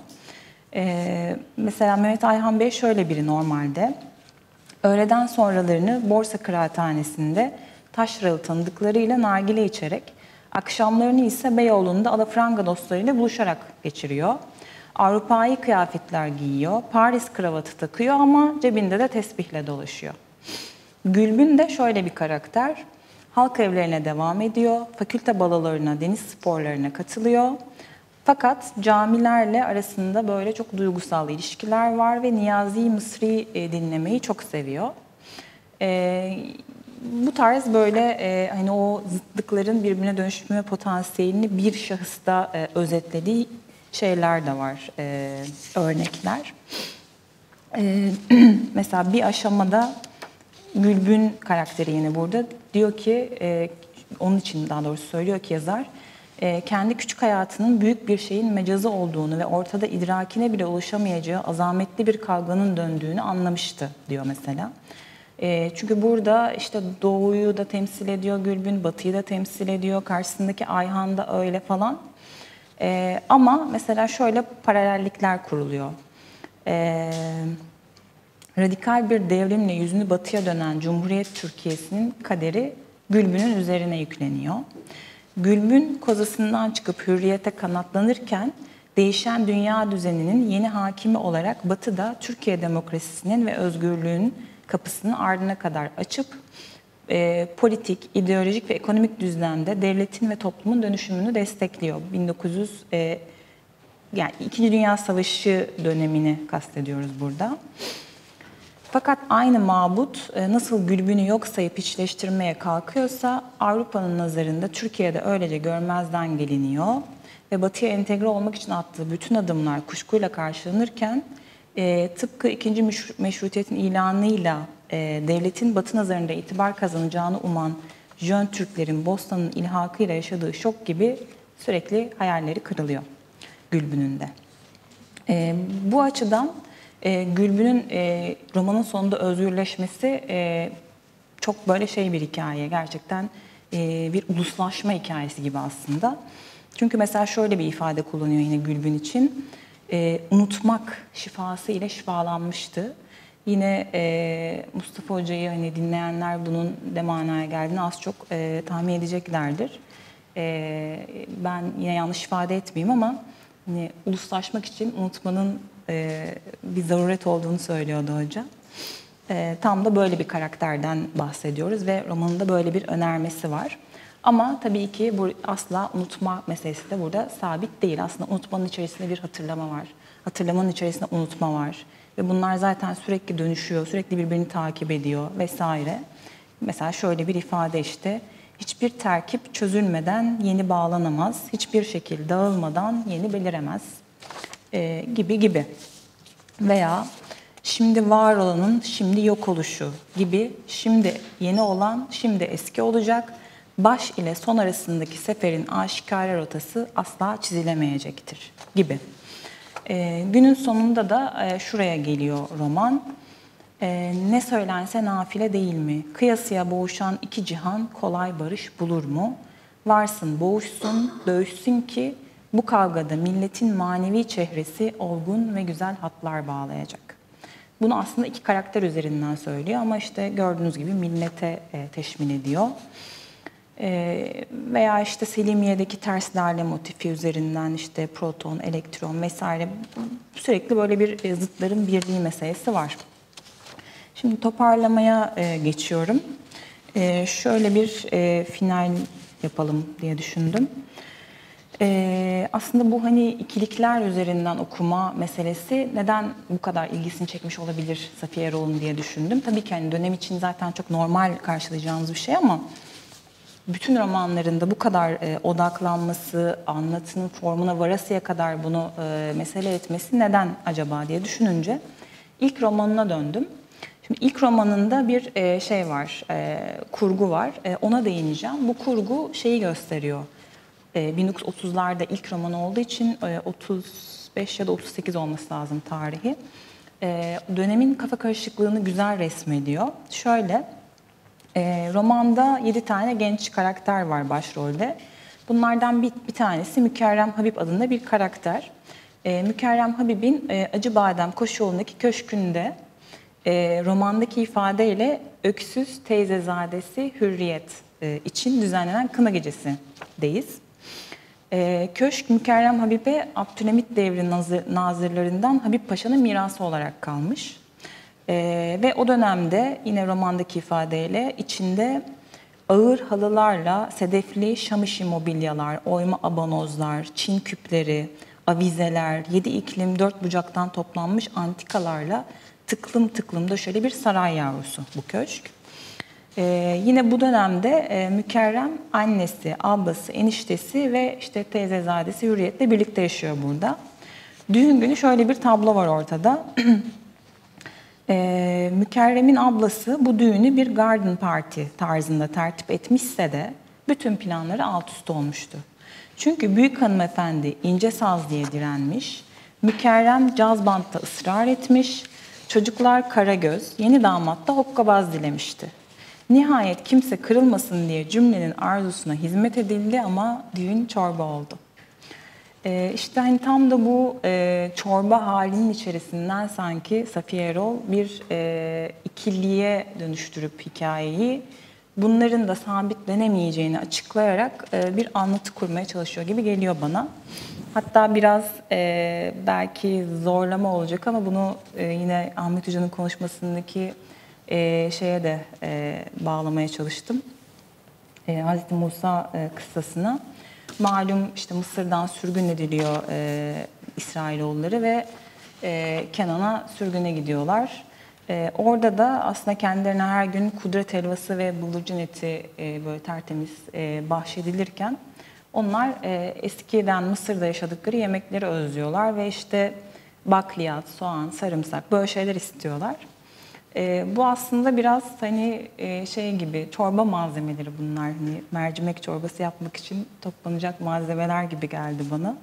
Mesela Mehmet Ayhan Bey şöyle biri normalde. Öğleden sonralarını Borsa Kıraathanesi'nde taşralı tanıdıklarıyla nargile içerek, akşamlarını ise Beyoğlu'nda alafranga dostlarıyla buluşarak geçiriyor. Avrupa'yı kıyafetler giyiyor, Paris kravatı takıyor ama cebinde de tesbihle dolaşıyor. Gülbün de şöyle bir karakter. Halk evlerine devam ediyor, fakülte balolarına, deniz sporlarına katılıyor. Fakat camilerle arasında böyle çok duygusal ilişkiler var ve Niyazi Mısri dinlemeyi çok seviyor. Bu tarz böyle hani o zıtlıkların birbirine dönüşme potansiyelini bir şahısta özetlediği şeyler de var, örnekler. Mesela bir aşamada Gülbün karakteri yine burada diyor ki, onun için daha doğrusu söylüyor ki yazar, kendi küçük hayatının büyük bir şeyin mecazı olduğunu ve ortada idrakine bile ulaşamayacağı azametli bir kavganın döndüğünü anlamıştı diyor mesela. Çünkü burada işte Doğu'yu da temsil ediyor Gülbün, Batı'yı da temsil ediyor, karşısındaki Ayhan da öyle falan. Ama mesela şöyle paralellikler kuruluyor. Radikal bir devrimle yüzünü batıya dönen Cumhuriyet Türkiye'sinin kaderi Gülbün'ün üzerine yükleniyor. Gülbün kozasından çıkıp hürriyete kanatlanırken değişen dünya düzeninin yeni hakimi olarak Batı'da Türkiye demokrasisinin ve özgürlüğün kapısını ardına kadar açıp politik, ideolojik ve ekonomik düzlemde devletin ve toplumun dönüşümünü destekliyor. Yani İkinci Dünya Savaşı dönemini kastediyoruz burada. Fakat aynı mabut nasıl Gülbün'ü yok sayıp hiçleştirmeye kalkıyorsa Avrupa'nın nazarında Türkiye'de öylece görmezden geliniyor ve Batı'ya entegre olmak için attığı bütün adımlar kuşkuyla karşılanırken tıpkı ikinci meşrutiyetin ilanıyla devletin Batı nazarında itibar kazanacağını uman Jön Türklerin Bosna'nın ilhakıyla yaşadığı şok gibi sürekli hayalleri kırılıyor Gülbün'ün de. Bu açıdan Gülbün'ün romanın sonunda özgürleşmesi çok böyle şey bir hikaye, gerçekten bir uluslaşma hikayesi gibi aslında. Çünkü mesela şöyle bir ifade kullanıyor yine Gülbün için, unutmak şifası ile şifalanmıştı. Yine Mustafa Hoca'yı hani dinleyenler bunun ne manaya geldiğini az çok tahmin edeceklerdir. Ben yine yanlış ifade etmeyeyim ama hani, uluslaşmak için unutmanın bir zaruret olduğunu söylüyordu hoca. Tam da böyle bir karakterden bahsediyoruz ve romanında böyle bir önermesi var. Ama tabii ki bu asla unutma meselesi de burada sabit değil. Aslında unutmanın içerisinde bir hatırlama var. Hatırlamanın içerisinde unutma var. Ve bunlar zaten sürekli dönüşüyor, sürekli birbirini takip ediyor vesaire. Mesela şöyle bir ifade işte, hiçbir terkip çözülmeden yeni bağlanamaz, hiçbir şekil dağılmadan yeni beliremez gibi. Veya şimdi var olanın şimdi yok oluşu gibi, şimdi yeni olan şimdi eski olacak, baş ile son arasındaki seferin aşikare rotası asla çizilemeyecektir gibi. Günün sonunda da şuraya geliyor roman. Ne söylense nafile değil mi? Kıyasıya boğuşan iki cihan kolay barış bulur mu? Varsın boğuşsun, dövüşsün ki bu kavgada milletin manevi çehresi olgun ve güzel hatlar bağlayacak. Bunu aslında iki karakter üzerinden söylüyor ama işte gördüğünüz gibi millete teşmin ediyor. Veya işte Selimiye'deki ters lale motifi üzerinden işte proton, elektron vesaire sürekli böyle bir zıtların birliği meselesi var. Şimdi toparlamaya geçiyorum. Şöyle bir final yapalım diye düşündüm. Aslında bu hani ikilikler üzerinden okuma meselesi neden bu kadar ilgisini çekmiş olabilir Safiye Eroğlu'nun diye düşündüm. Tabii ki hani dönem için zaten çok normal karşılayacağımız bir şey ama bütün romanlarında bu kadar odaklanması, anlatının formuna varasıya kadar bunu mesele etmesi neden acaba diye düşününce ilk romanına döndüm. Şimdi ilk romanında bir şey var, kurgu var. Ona değineceğim. Bu kurgu şeyi gösteriyor. 1930'larda ilk roman olduğu için 35 ya da 38 olması lazım tarihi. Dönemin kafa karışıklığını güzel resmediyor. Şöyle, romanda 7 tane genç karakter var başrolde. Bunlardan bir tanesi Mükerrem Habib adında bir karakter. Mükerrem Habib'in Acıbadem Koşuyolu'ndaki köşkünde romandaki ifadeyle öksüz teyzezadesi Hürriyet için düzenlenen kına gecesindeyiz. Köşk Mükerrem Habib'e Abdülhamit devri nazırlarından Habib Paşa'nın mirası olarak kalmış. Ve o dönemde yine romandaki ifadeyle içinde ağır halılarla sedefli şam işi mobilyalar, oyma abanozlar, Çin küpleri, avizeler, 7 iklim 4 bucaktan toplanmış antikalarla tıklım tıklım da şöyle bir saray yavrusu bu köşk. Yine bu dönemde Mükerrem annesi, ablası, eniştesi ve işte teyzezadesi Hürriyet'le birlikte yaşıyor burada. Düğün günü şöyle bir tablo var ortada. Mükerrem'in ablası bu düğünü bir garden party tarzında tertip etmişse de bütün planları alt üst olmuştu. Çünkü büyük hanımefendi ince saz diye direnmiş, Mükerrem caz bantta ısrar etmiş, çocuklar karagöz, yeni damat da hokkabaz dilemişti. Nihayet kimse kırılmasın diye cümlenin arzusuna hizmet edildi ama düğün çorba oldu. İşte hani tam da bu çorba halinin içerisinden sanki Safiye Erol bir ikiliye dönüştürüp hikayeyi bunların da sabitlenemeyeceğini açıklayarak bir anlatı kurmaya çalışıyor gibi geliyor bana. Hatta biraz belki zorlama olacak ama bunu yine Ahmet Hoca'nın konuşmasındaki şeye de bağlamaya çalıştım. Hazreti Musa kıssasına. Malum işte Mısır'dan sürgün ediliyor İsrailoğulları ve Kenan'a sürgüne gidiyorlar. Orada da aslında kendilerine her gün kudret helvası ve bıldırcın eti böyle tertemiz bahşedilirken onlar eskiden Mısır'da yaşadıkları yemekleri özlüyorlar ve işte bakliyat, soğan, sarımsak böyle şeyler istiyorlar. Bu aslında biraz hani şey gibi çorba malzemeleri bunlar. Hani mercimek çorbası yapmak için toplanacak malzemeler gibi geldi bana.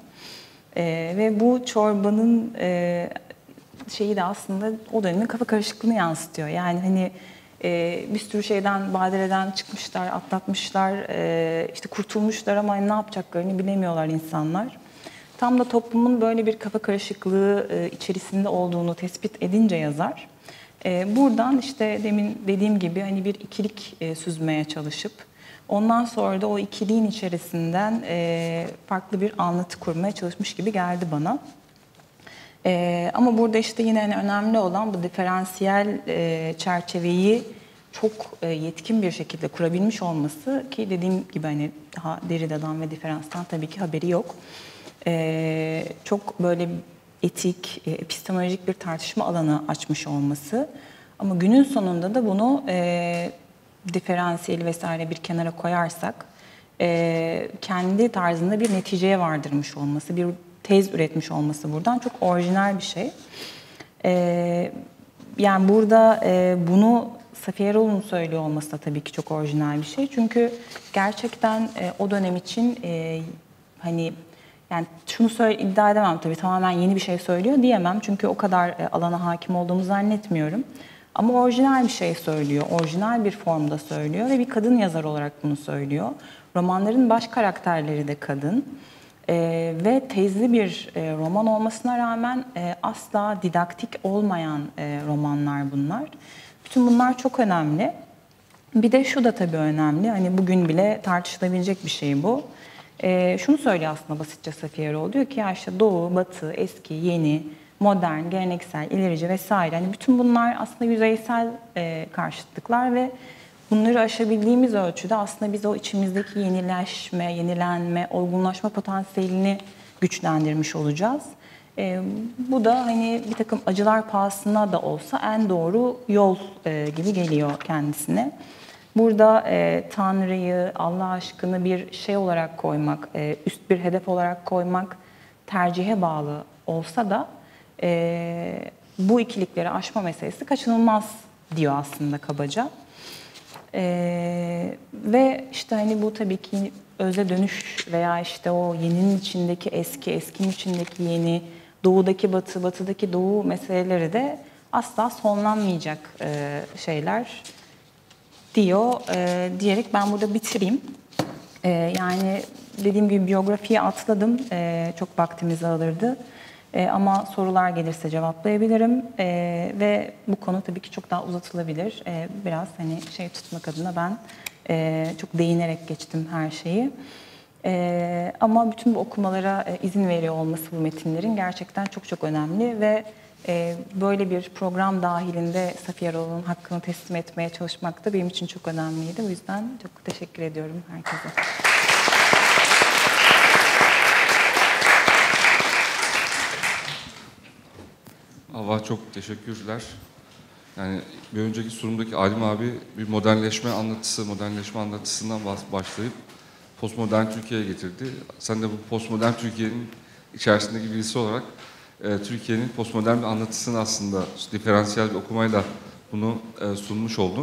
Ve bu çorbanın şeyi de aslında o dönemin kafa karışıklığını yansıtıyor. Yani hani bir sürü şeyden, badireden çıkmışlar, atlatmışlar, işte kurtulmuşlar ama ne yapacaklarını bilemiyorlar insanlar. Tam da toplumun böyle bir kafa karışıklığı içerisinde olduğunu tespit edince yazar. Buradan işte demin dediğim gibi hani bir ikilik süzmeye çalışıp ondan sonra da o ikiliğin içerisinden farklı bir anlatı kurmaya çalışmış gibi geldi bana. Ama burada işte yine hani önemli olan bu diferansiyel çerçeveyi çok yetkin bir şekilde kurabilmiş olması ki dediğim gibi hani daha Derrida'dan ve diferanstan tabii ki haberi yok. Çok böyle etik, epistemolojik bir tartışma alanı açmış olması. Ama günün sonunda da bunu diferansiyeli vesaire bir kenara koyarsak kendi tarzında bir neticeye vardırmış olması, bir tez üretmiş olması buradan çok orijinal bir şey. Yani burada bunu Safiye Eroğlu'nun söylüyor olması da tabii ki çok orijinal bir şey. Çünkü gerçekten o dönem için hani yani şunu iddia edemem tabii, tamamen yeni bir şey söylüyor diyemem. Çünkü o kadar alana hakim olduğumu zannetmiyorum. Ama orijinal bir şey söylüyor, orijinal bir formda söylüyor ve bir kadın yazar olarak bunu söylüyor. Romanların baş karakterleri de kadın. Ve tezli bir roman olmasına rağmen asla didaktik olmayan romanlar bunlar. Bütün bunlar çok önemli. Bir de şu da tabii önemli, hani bugün bile tartışılabilecek bir şey bu. Şunu söylüyor aslında basitçe Safiye Eroğlu, diyor ki ya işte Doğu, Batı, eski, yeni, modern, geleneksel, ilerici vesaire. Hani bütün bunlar aslında yüzeysel karşıtlıklar ve bunları aşabildiğimiz ölçüde aslında biz o içimizdeki yenileşme, yenilenme, olgunlaşma potansiyelini güçlendirmiş olacağız. Bu da hani bir takım acılar pahasına da olsa en doğru yol gibi geliyor kendisine. Burada Tanrı'yı, Allah aşkını bir şey olarak koymak, üst bir hedef olarak koymak tercihe bağlı olsa da bu ikilikleri aşma meselesi kaçınılmaz diyor aslında kabaca. Ve işte hani bu tabii ki öze dönüş veya işte o yeninin içindeki eski, eskinin içindeki yeni, doğudaki batı, batıdaki doğu meseleleri de asla sonlanmayacak şeyler diyor diyerek ben burada bitireyim. Yani dediğim gibi biyografiyi atladım, çok vaktimizi alırdı. Ama sorular gelirse cevaplayabilirim ve bu konu tabii ki çok daha uzatılabilir. Biraz hani şey tutmak adına ben çok değinerek geçtim her şeyi. Ama bütün bu okumalara izin veriyor olması bu metinlerin gerçekten çok çok önemli ve böyle bir program dahilinde Safiye Eroğlu'nun hakkını teslim etmeye çalışmak da benim için çok önemliydi. O yüzden çok teşekkür ediyorum herkese. Hava, çok teşekkürler. Yani bir önceki sunumdaki Alim abi bir modernleşme anlatısından başlayıp postmodern Türkiye'ye getirdi. Sen de bu postmodern Türkiye'nin içerisindeki birisi olarak Türkiye'nin postmodern bir anlatısını aslında diferansiyel bir okumayla bunu sunmuş oldun.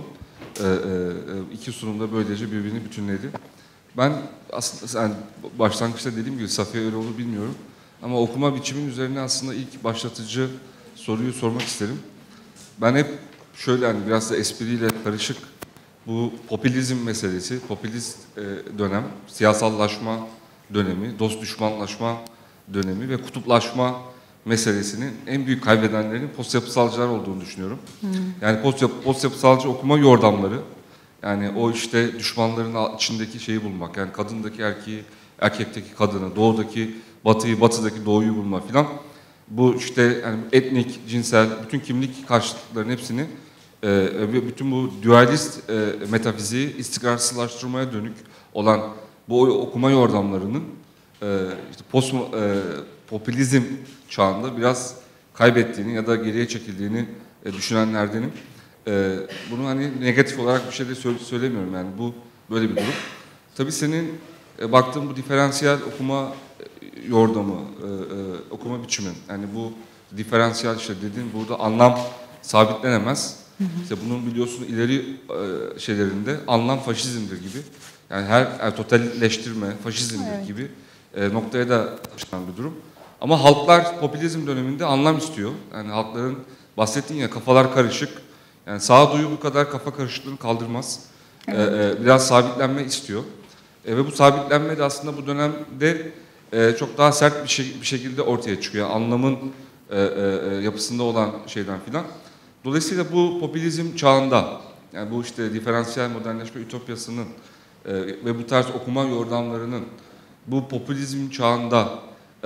İki sunumda böylece birbirini bütünledi. Ben aslında yani başlangıçta dediğim gibi Safiye Eroğlu bilmiyorum ama okuma biçimin üzerine aslında ilk başlatıcı soruyu sormak isterim. Ben hep şöyle hani biraz da espriyle karışık bu popülizm meselesi, popülist dönem, siyasallaşma dönemi, dost düşmanlaşma dönemi ve kutuplaşma meselesinin en büyük kaybedenlerin post-yapısalcılar olduğunu düşünüyorum. Yani post-yapısalcı okuma yordamları, yani o işte düşmanların içindeki şeyi bulmak, yani kadındaki erkeği, erkekteki kadını, doğudaki batıyı, batıdaki doğuyu bulma filan. Bu işte yani etnik, cinsel, bütün kimlik karşıtlıkların hepsini bütün bu dualist metafiziği istikrarsızlaştırmaya dönük olan bu okuma yordamlarının işte popülizm çağında biraz kaybettiğini ya da geriye çekildiğini düşünenlerdenim. Bunu hani negatif olarak bir şey de söylemiyorum, yani bu böyle bir durum. Tabii senin baktığın bu diferansiyel okuma yordamı, okuma biçimi, yani bu diferansiyel işte dediğin burada anlam sabitlenemez. İşte bunun biliyorsun ileri şeylerinde anlam faşizmdir gibi. Yani her totalleştirme, faşizmdir gibi noktaya da taşınan bir durum. Ama halklar popülizm döneminde anlam istiyor. Yani halkların bahsettiğin ya kafalar karışık. Yani sağduyu bu kadar kafa karışıklığını kaldırmaz. Biraz sabitlenme istiyor. Ve bu sabitlenme de aslında bu dönemde çok daha sert bir şekilde ortaya çıkıyor. Anlamın yapısında olan şeyden filan. Dolayısıyla bu popülizm çağında, yani bu işte diferansiyel modernleşme ütopyasının ve bu tarz okuma yordamlarının bu popülizm çağında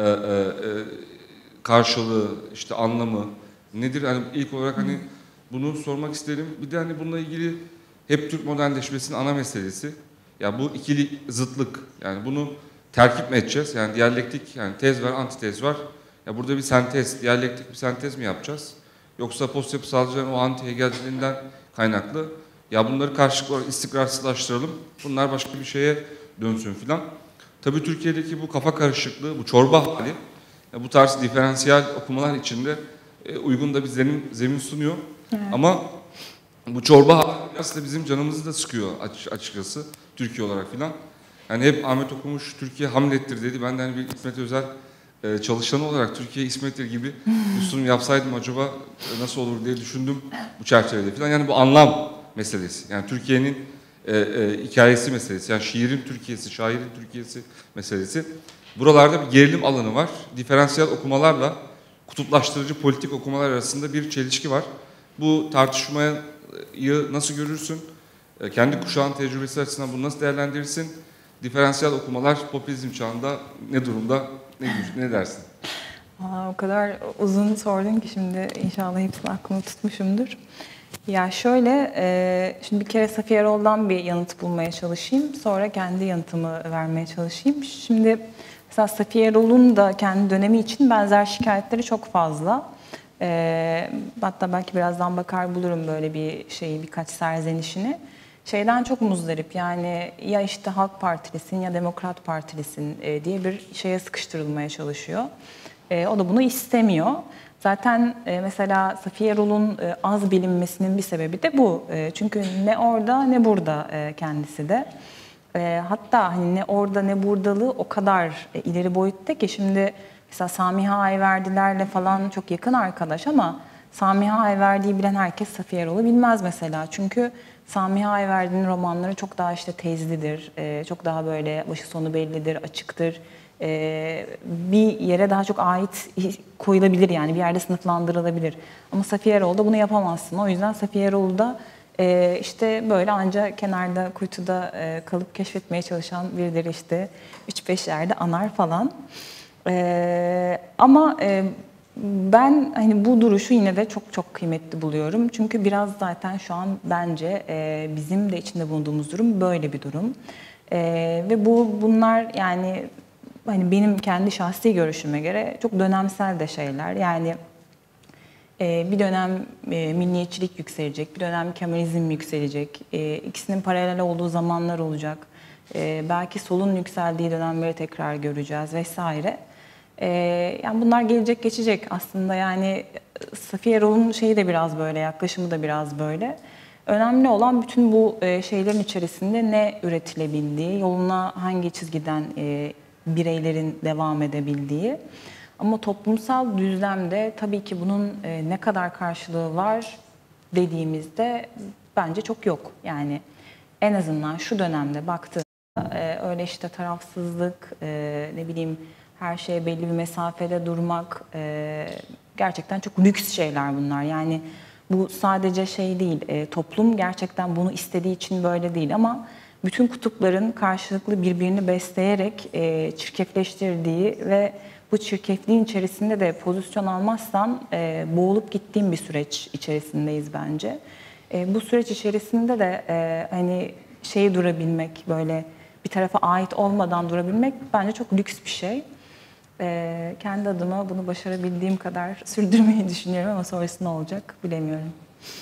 karşılığı, işte anlamı nedir? Yani ilk olarak hani bunu sormak isterim. Bir de hani bununla ilgili hep Türk modernleşmesinin ana meselesi. Ya bu ikili zıtlık, yani bunu terkip mi edeceğiz? Yani diyalektik, yani tez var, antitez var. Ya burada bir sentez, diyalektik bir sentez mi yapacağız? Yoksa post-yapısalcıların o anti-Hegelciliğinden kaynaklı, ya bunları karşılıklı olarak istikrarsızlaştıralım, bunlar başka bir şeye dönsün filan. Tabii Türkiye'deki bu kafa karışıklığı, bu çorba hali, bu tarz diferansiyel okumalar içinde uygun da bir zemin sunuyor. Evet. Ama bu çorba aslında bizim canımızı da sıkıyor açıkçası Türkiye olarak filan. Yani hep Ahmet Okumuş Türkiye Hamlet'tir dedi. Ben de hani bir İsmet Özel çalışanı olarak Türkiye İsmet'tir gibi bir sunum yapsaydım acaba nasıl olur diye düşündüm bu çerçevede filan. Yani bu anlam meselesi. Yani Türkiye'nin hikayesi meselesi. Yani şiirin Türkiye'si, şairin Türkiye'si meselesi. Buralarda bir gerilim alanı var. Diferansiyel okumalarla kutuplaştırıcı politik okumalar arasında bir çelişki var. Bu tartışmayı nasıl görürsün? Kendi kuşağın tecrübesi açısından bunu nasıl değerlendirirsin? Diferansiyel okumalar popülizm çağında ne durumda? Ne dersin? O kadar uzun sordun ki şimdi inşallah hepsini aklımda tutmuşumdur. Ya şöyle, şimdi bir kere Safiye Erol'dan bir yanıt bulmaya çalışayım. Sonra kendi yanıtımı vermeye çalışayım. Şimdi mesela Safiye Erol'un da kendi dönemi için benzer şikayetleri çok fazla. Hatta belki birazdan bakar bulurum böyle bir şeyi, birkaç serzenişini. Şeyden çok muzdarip, yani ya işte Halk Partilisin ya Demokrat Partilisin diye bir şeye sıkıştırılmaya çalışıyor. O da bunu istemiyor. Zaten mesela Safiye Erol'un az bilinmesinin bir sebebi de bu. Çünkü ne orada ne burada kendisi de. Hatta hani ne orada ne buradalığı o kadar ileri boyutta ki şimdi mesela Samiha Ayverdilerle falan çok yakın arkadaş ama Samiha Ayverdi'yi bilen herkes Safiye Erol'u bilmez mesela. Çünkü Samiha Ayverdi'nin romanları çok daha işte tezlidir, çok daha böyle başı sonu bellidir, açıktır. Bir yere daha çok ait koyulabilir, yani bir yerde sınıflandırılabilir. Ama Safiye Erol'da bunu yapamazsın. O yüzden Safiye Erol'u da işte böyle ancak kenarda, kuytuda kalıp keşfetmeye çalışan birileri işte 3-5 yerde anar falan. Ama ben hani bu duruşu yine de çok çok kıymetli buluyorum. Çünkü biraz zaten şu an bence bizim de içinde bulunduğumuz durum böyle bir durum. Ve bunlar yani hani benim kendi şahsi görüşüme göre çok dönemsel de şeyler. Yani bir dönem milliyetçilik yükselecek, bir dönem Kemalizm yükselecek. İkisinin paralel olduğu zamanlar olacak. Belki solun yükseldiği dönemleri tekrar göreceğiz vesaire. Yani bunlar gelecek geçecek aslında, yani Safiye Erol'un şeyi de biraz böyle, yaklaşımı da biraz böyle. Önemli olan bütün bu şeylerin içerisinde ne üretilebildiği, yoluna hangi çizgiden bireylerin devam edebildiği. Ama toplumsal düzlemde tabii ki bunun ne kadar karşılığı var dediğimizde bence çok yok. Yani en azından şu dönemde baktığımda öyle işte tarafsızlık, ne bileyim her şeye belli bir mesafede durmak, gerçekten çok lüks şeyler bunlar. Yani bu sadece şey değil, toplum gerçekten bunu istediği için böyle değil ama bütün kutupların karşılıklı birbirini besleyerek çirkefleştirdiği ve bu çirkefliğin içerisinde de pozisyon almazsan boğulup gittiğin bir süreç içerisindeyiz bence. Bu süreç içerisinde de hani şeyi durabilmek, böyle bir tarafa ait olmadan durabilmek bence çok lüks bir şey. Kendi adıma bunu başarabildiğim kadar sürdürmeyi düşünüyorum ama sonrası ne olacak bilemiyorum.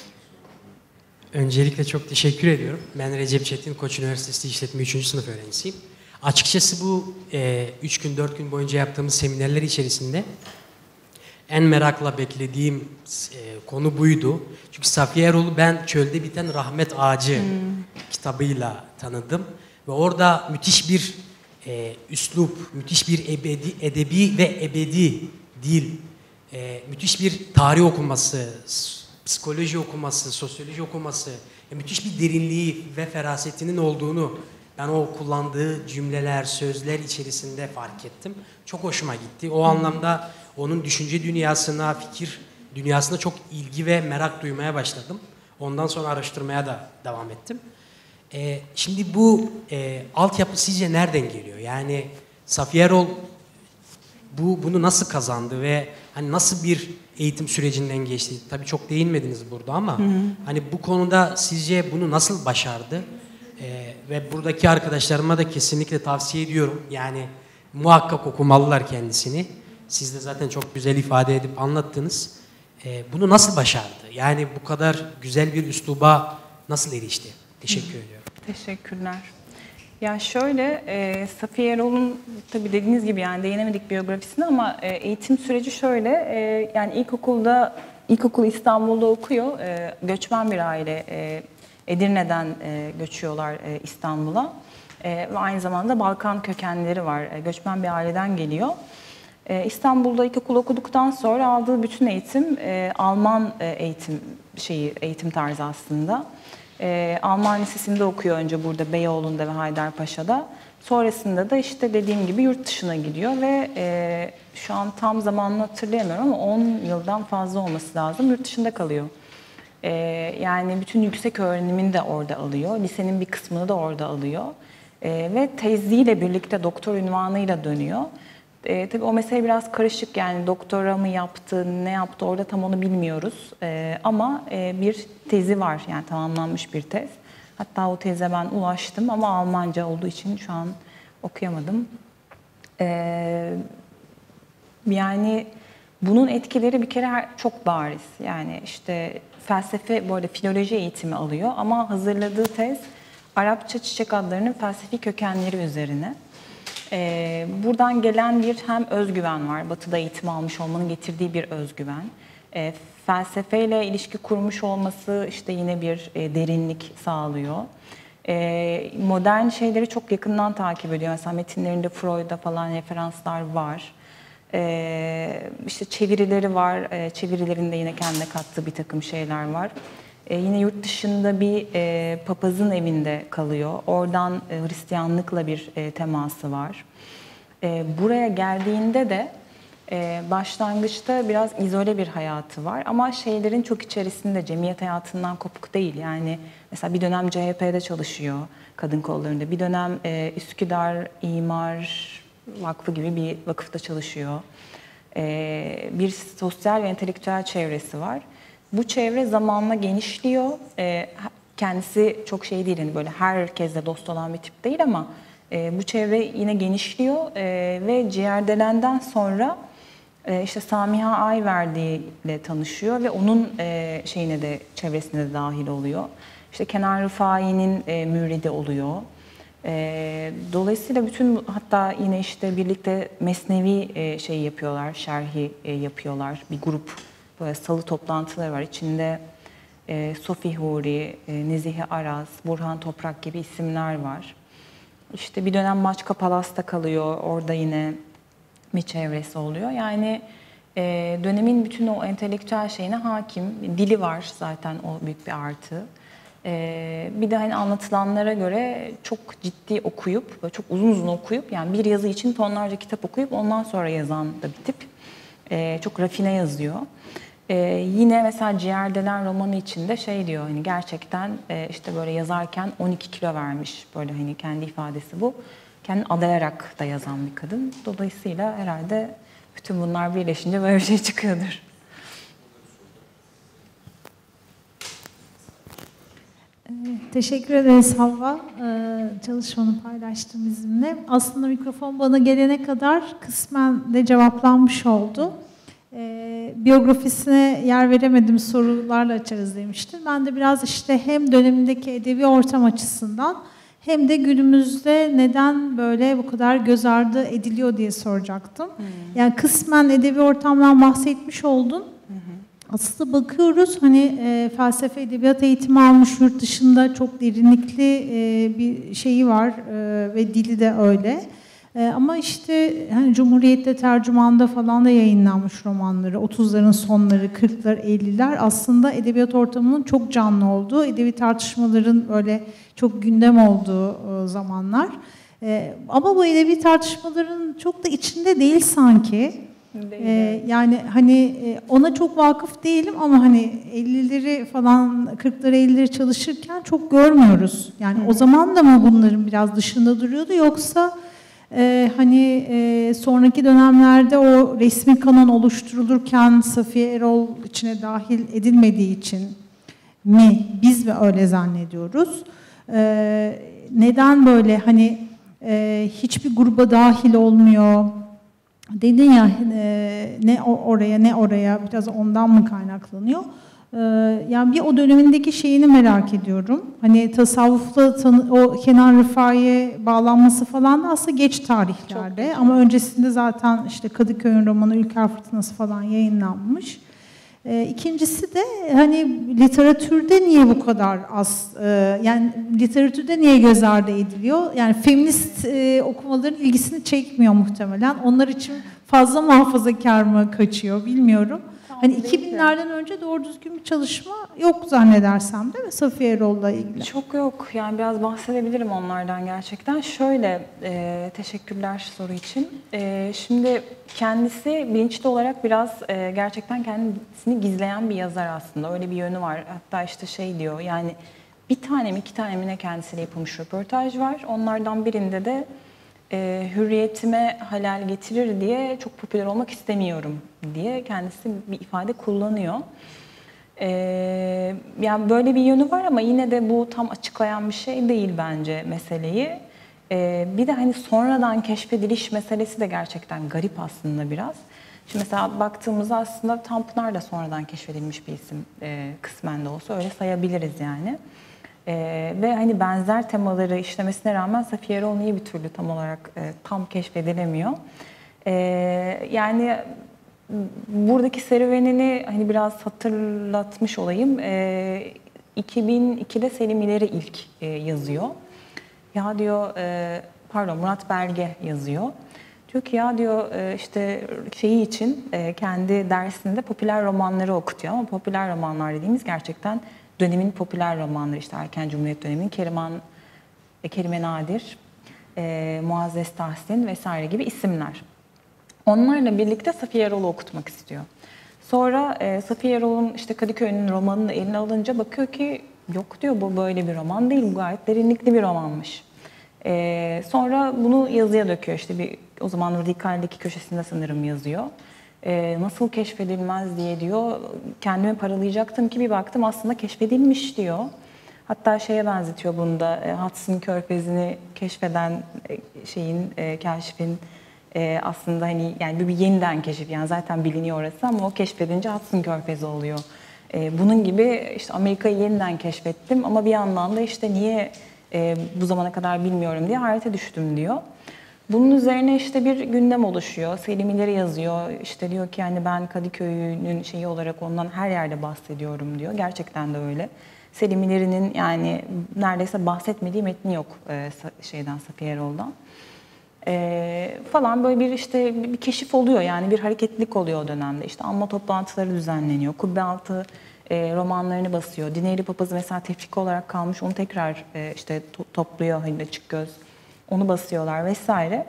Öncelikle çok teşekkür ediyorum. Ben Recep Çetin, Koç Üniversitesi İşletme 3. sınıf öğrencisiyim. Açıkçası bu 3 gün 4 gün boyunca yaptığımız seminerler içerisinde en merakla beklediğim konu buydu. Çünkü Safiye Erol'u ben Çölde Biten Rahmet Ağacı kitabıyla tanıdım. Ve orada müthiş bir üslup, müthiş bir edebi ve ebedi dil, müthiş bir tarih okuması, psikoloji okuması, sosyoloji okuması, müthiş bir derinliği ve ferasetinin olduğunu ben o kullandığı cümleler, sözler içerisinde fark ettim. Çok hoşuma gitti. O anlamda onun düşünce dünyasına, fikir dünyasına çok ilgi ve merak duymaya başladım. Ondan sonra araştırmaya da devam ettim. Şimdi bu altyapı sizce nereden geliyor? Yani Safiye Erol bunu nasıl kazandı ve hani nasıl bir eğitim sürecinden geçti? Tabii çok değinmediniz burada ama hani bu konuda sizce bunu nasıl başardı? Ve buradaki arkadaşlarıma da kesinlikle tavsiye ediyorum. Yani muhakkak okumalılar kendisini. Siz de zaten çok güzel ifade edip anlattınız. Bunu nasıl başardı? Yani bu kadar güzel bir üsluba nasıl erişti? Teşekkür ediyorum. Teşekkürler. Ya şöyle, Safiye Erol'un tabii dediğiniz gibi yani değinemedik biyografisine ama eğitim süreci şöyle, yani ilkokul İstanbul'da okuyor, göçmen bir aile, Edirne'den göçüyorlar İstanbul'a. Ve aynı zamanda Balkan kökenleri var. Göçmen bir aileden geliyor. İstanbul'da ilkokul okuduktan sonra aldığı bütün eğitim Alman eğitim tarzı aslında. Alman lisesinde okuyor önce burada Beyoğlu'nda ve Haydarpaşa'da. Sonrasında da işte dediğim gibi yurt dışına gidiyor ve şu an tam zamanını hatırlayamıyorum ama 10 yıldan fazla olması lazım. Yurt dışında kalıyor. Yani bütün yüksek öğrenimini de orada alıyor. Lisenin bir kısmını da orada alıyor. Ve teziyle birlikte doktor unvanıyla dönüyor. Tabii o mesele biraz karışık, yani doktora mı yaptı, ne yaptı orada tam onu bilmiyoruz. Ama bir tezi var, yani tamamlanmış bir tez. Hatta o teze ben ulaştım ama Almanca olduğu için şu an okuyamadım. Yani bunun etkileri bir kere çok bariz. Yani işte felsefe, bu arada filoloji eğitimi alıyor ama hazırladığı tez Arapça çiçek adlarının felsefi kökenleri üzerine. Buradan gelen bir hem özgüven var, Batı'da eğitim almış olmanın getirdiği bir özgüven. Felsefeyle ilişki kurmuş olması işte yine bir derinlik sağlıyor. Modern şeyleri çok yakından takip ediyor. Mesela metinlerinde Freud'a falan referanslar var. İşte çevirileri var. Çevirilerinde yine kendine kattığı bir takım şeyler var. Yine yurt dışında bir papazın evinde kalıyor. Oradan Hristiyanlıkla bir teması var. Buraya geldiğinde de başlangıçta biraz izole bir hayatı var. Ama şeylerin çok içerisinde, cemiyet hayatından kopuk değil. Yani mesela bir dönem CHP'de çalışıyor kadın kollarında. Bir dönem Üsküdar İmar Vakfı gibi bir vakıfta çalışıyor. Bir sosyal ve entelektüel çevresi var. Bu çevre zamanla genişliyor. Kendisi çok şey değil, yani böyle herkesle dost olan bir tip değil ama bu çevre yine genişliyor ve Ciğerdelen'den sonra işte Samiha Ayverdi ile tanışıyor ve onun çevresine de dahil oluyor. İşte Kenan Rıfai'nin müridi oluyor. Dolayısıyla hatta yine işte birlikte Mesnevi yapıyorlar, şerhi yapıyorlar. Bir grup böyle salı toplantıları var. İçinde Sofi Huri, Nezihe Aras, Burhan Toprak gibi isimler var. İşte bir dönem Maçka Palas'ta kalıyor. Orada yine bir çevresi oluyor. Yani dönemin bütün o entelektüel şeyine hakim. Dili var zaten, o büyük bir artı. Bir de hani anlatılanlara göre çok ciddi okuyup, böyle çok uzun uzun okuyup, yani bir yazı için tonlarca kitap okuyup ondan sonra yazan da bir tip. Çok rafine yazıyor. Yine mesela Ciğerdelen romanı içinde şey diyor, hani gerçekten işte böyle yazarken 12 kilo vermiş, böyle hani kendi ifadesi bu. Kendini adayarak da yazan bir kadın. Dolayısıyla herhalde bütün bunlar birleşince böyle bir şey çıkıyordur. Teşekkür ederiz Havva. Çalışmanı paylaştığın bizimle. Aslında mikrofon bana gelene kadar kısmen de cevaplanmış oldu. Biyografisine yer veremedim, sorularla açarız demiştim. Ben de biraz işte hem dönemindeki edebi ortam açısından hem de günümüzde neden böyle bu kadar göz ardı ediliyor diye soracaktım. Yani kısmen edebi ortamdan bahsetmiş oldun. Aslında bakıyoruz hani felsefe, edebiyat eğitimi almış, yurt dışında çok derinlikli bir şeyi var ve dili de öyle. Ama işte hani Cumhuriyet'te, Tercüman'da falan da yayınlanmış romanları, 30'ların sonları, 40'lar, 50'ler aslında edebiyat ortamının çok canlı olduğu, edebi tartışmaların böyle çok gündem olduğu zamanlar. Ama bu edebi tartışmaların çok da içinde değil sanki. Yani hani ona çok vakıf değilim ama hani 50'leri falan, 40'ları 50'leri çalışırken çok görmüyoruz. Yani o zaman da mı bunların biraz dışında duruyordu, yoksa sonraki dönemlerde o resmi kanon oluşturulurken Safiye Erol içine dahil edilmediği için mi biz mi öyle zannediyoruz? Neden böyle hani hiçbir gruba dahil olmuyor? Dedin ya ne oraya ne oraya, biraz ondan mı kaynaklanıyor? Yani bir o dönemindeki şeyini merak ediyorum. Hani tasavvufla o Kenan Rıfai'ye bağlanması falan da aslında geç tarihlerde. Ama öncesinde zaten işte Kadıköy'ün romanı Ülker Fırtınası falan yayınlanmış. İkincisi de hani literatürde niye bu kadar az, yani literatürde niye göz ardı ediliyor? Yani feminist okumaların ilgisini çekmiyor muhtemelen. Onlar için fazla muhafazakar mı kaçıyor bilmiyorum. Hani 2000'lerden önce doğru düzgün bir çalışma yok zannedersem, değil mi Safiye Erol'la ilgili? Çok yok. Yani biraz bahsedebilirim onlardan gerçekten. Şöyle, teşekkürler soru için. Şimdi kendisi bilinçli olarak biraz gerçekten kendisini gizleyen bir yazar aslında. Öyle bir yönü var. Hatta işte şey diyor, yani bir tane mi iki tane mi ne kendisiyle yapılmış röportaj var. Onlardan birinde de hürriyetime halal getirir diye çok popüler olmak istemiyorum diye kendisi bir ifade kullanıyor. Yani böyle bir yönü var ama yine de bu tam açıklayan bir şey değil bence meseleyi. Bir de hani sonradan keşfediliş meselesi de gerçekten garip aslında biraz. Şimdi mesela baktığımızda aslında Tanpınar da sonradan keşfedilmiş bir isim, kısmen de olsa öyle sayabiliriz yani. Ve hani benzer temaları işlemesine rağmen Safiye Erol niye bir türlü tam olarak tam keşfedilemiyor? Yani buradaki serüvenini hani biraz hatırlatmış olayım. 2002'de Selim İleri ilk yazıyor. Ya diyor, pardon Murat Belge yazıyor. Diyor ki ya diyor işte şeyi için kendi dersinde popüler romanları okutuyor ama popüler romanlar dediğimiz gerçekten dönemin popüler romanları, işte erken Cumhuriyet döneminin Kerime Nadir, Muazzez Tahsin vesaire gibi isimler. Onlarla birlikte Safiye Erol'u okutmak istiyor. Sonra Safiye Erol'un işte Kadıköy'ün romanını eline alınca bakıyor ki yok diyor, bu böyle bir roman değil, bu gayet derinlikli bir romanmış. Sonra bunu yazıya döküyor, işte o zaman Radikal'deki köşesinde sanırım yazıyor. Nasıl keşfedilmez diye diyor, kendimi paralayacaktım ki bir baktım aslında keşfedilmiş diyor. Hatta şeye benzetiyor bunda, Hudson Körfezi'ni keşfeden kaşifin aslında hani yani bir yeniden keşif, yani zaten biliniyor orası ama o keşfedince Hudson Körfezi oluyor. Bunun gibi işte Amerika'yı yeniden keşfettim ama bir yandan da işte niye bu zamana kadar bilmiyorum diye hayrete düştüm diyor. Bunun üzerine işte bir gündem oluşuyor. Selim İleri yazıyor. İşte diyor ki yani ben Kadıköy'ünün şeyi olarak ondan her yerde bahsediyorum diyor. Gerçekten de öyle. Selim İleri'nin yani neredeyse bahsetmediği metni yok Safiye Erol'dan. Falan böyle bir işte bir keşif oluyor, yani bir hareketlilik oluyor o dönemde. İşte anma toplantıları düzenleniyor. Kubbealtı romanlarını basıyor. Dineyli Papazı mesela tefrika olarak kalmış, onu tekrar işte topluyor hani Açık Göz. Onu basıyorlar vesaire.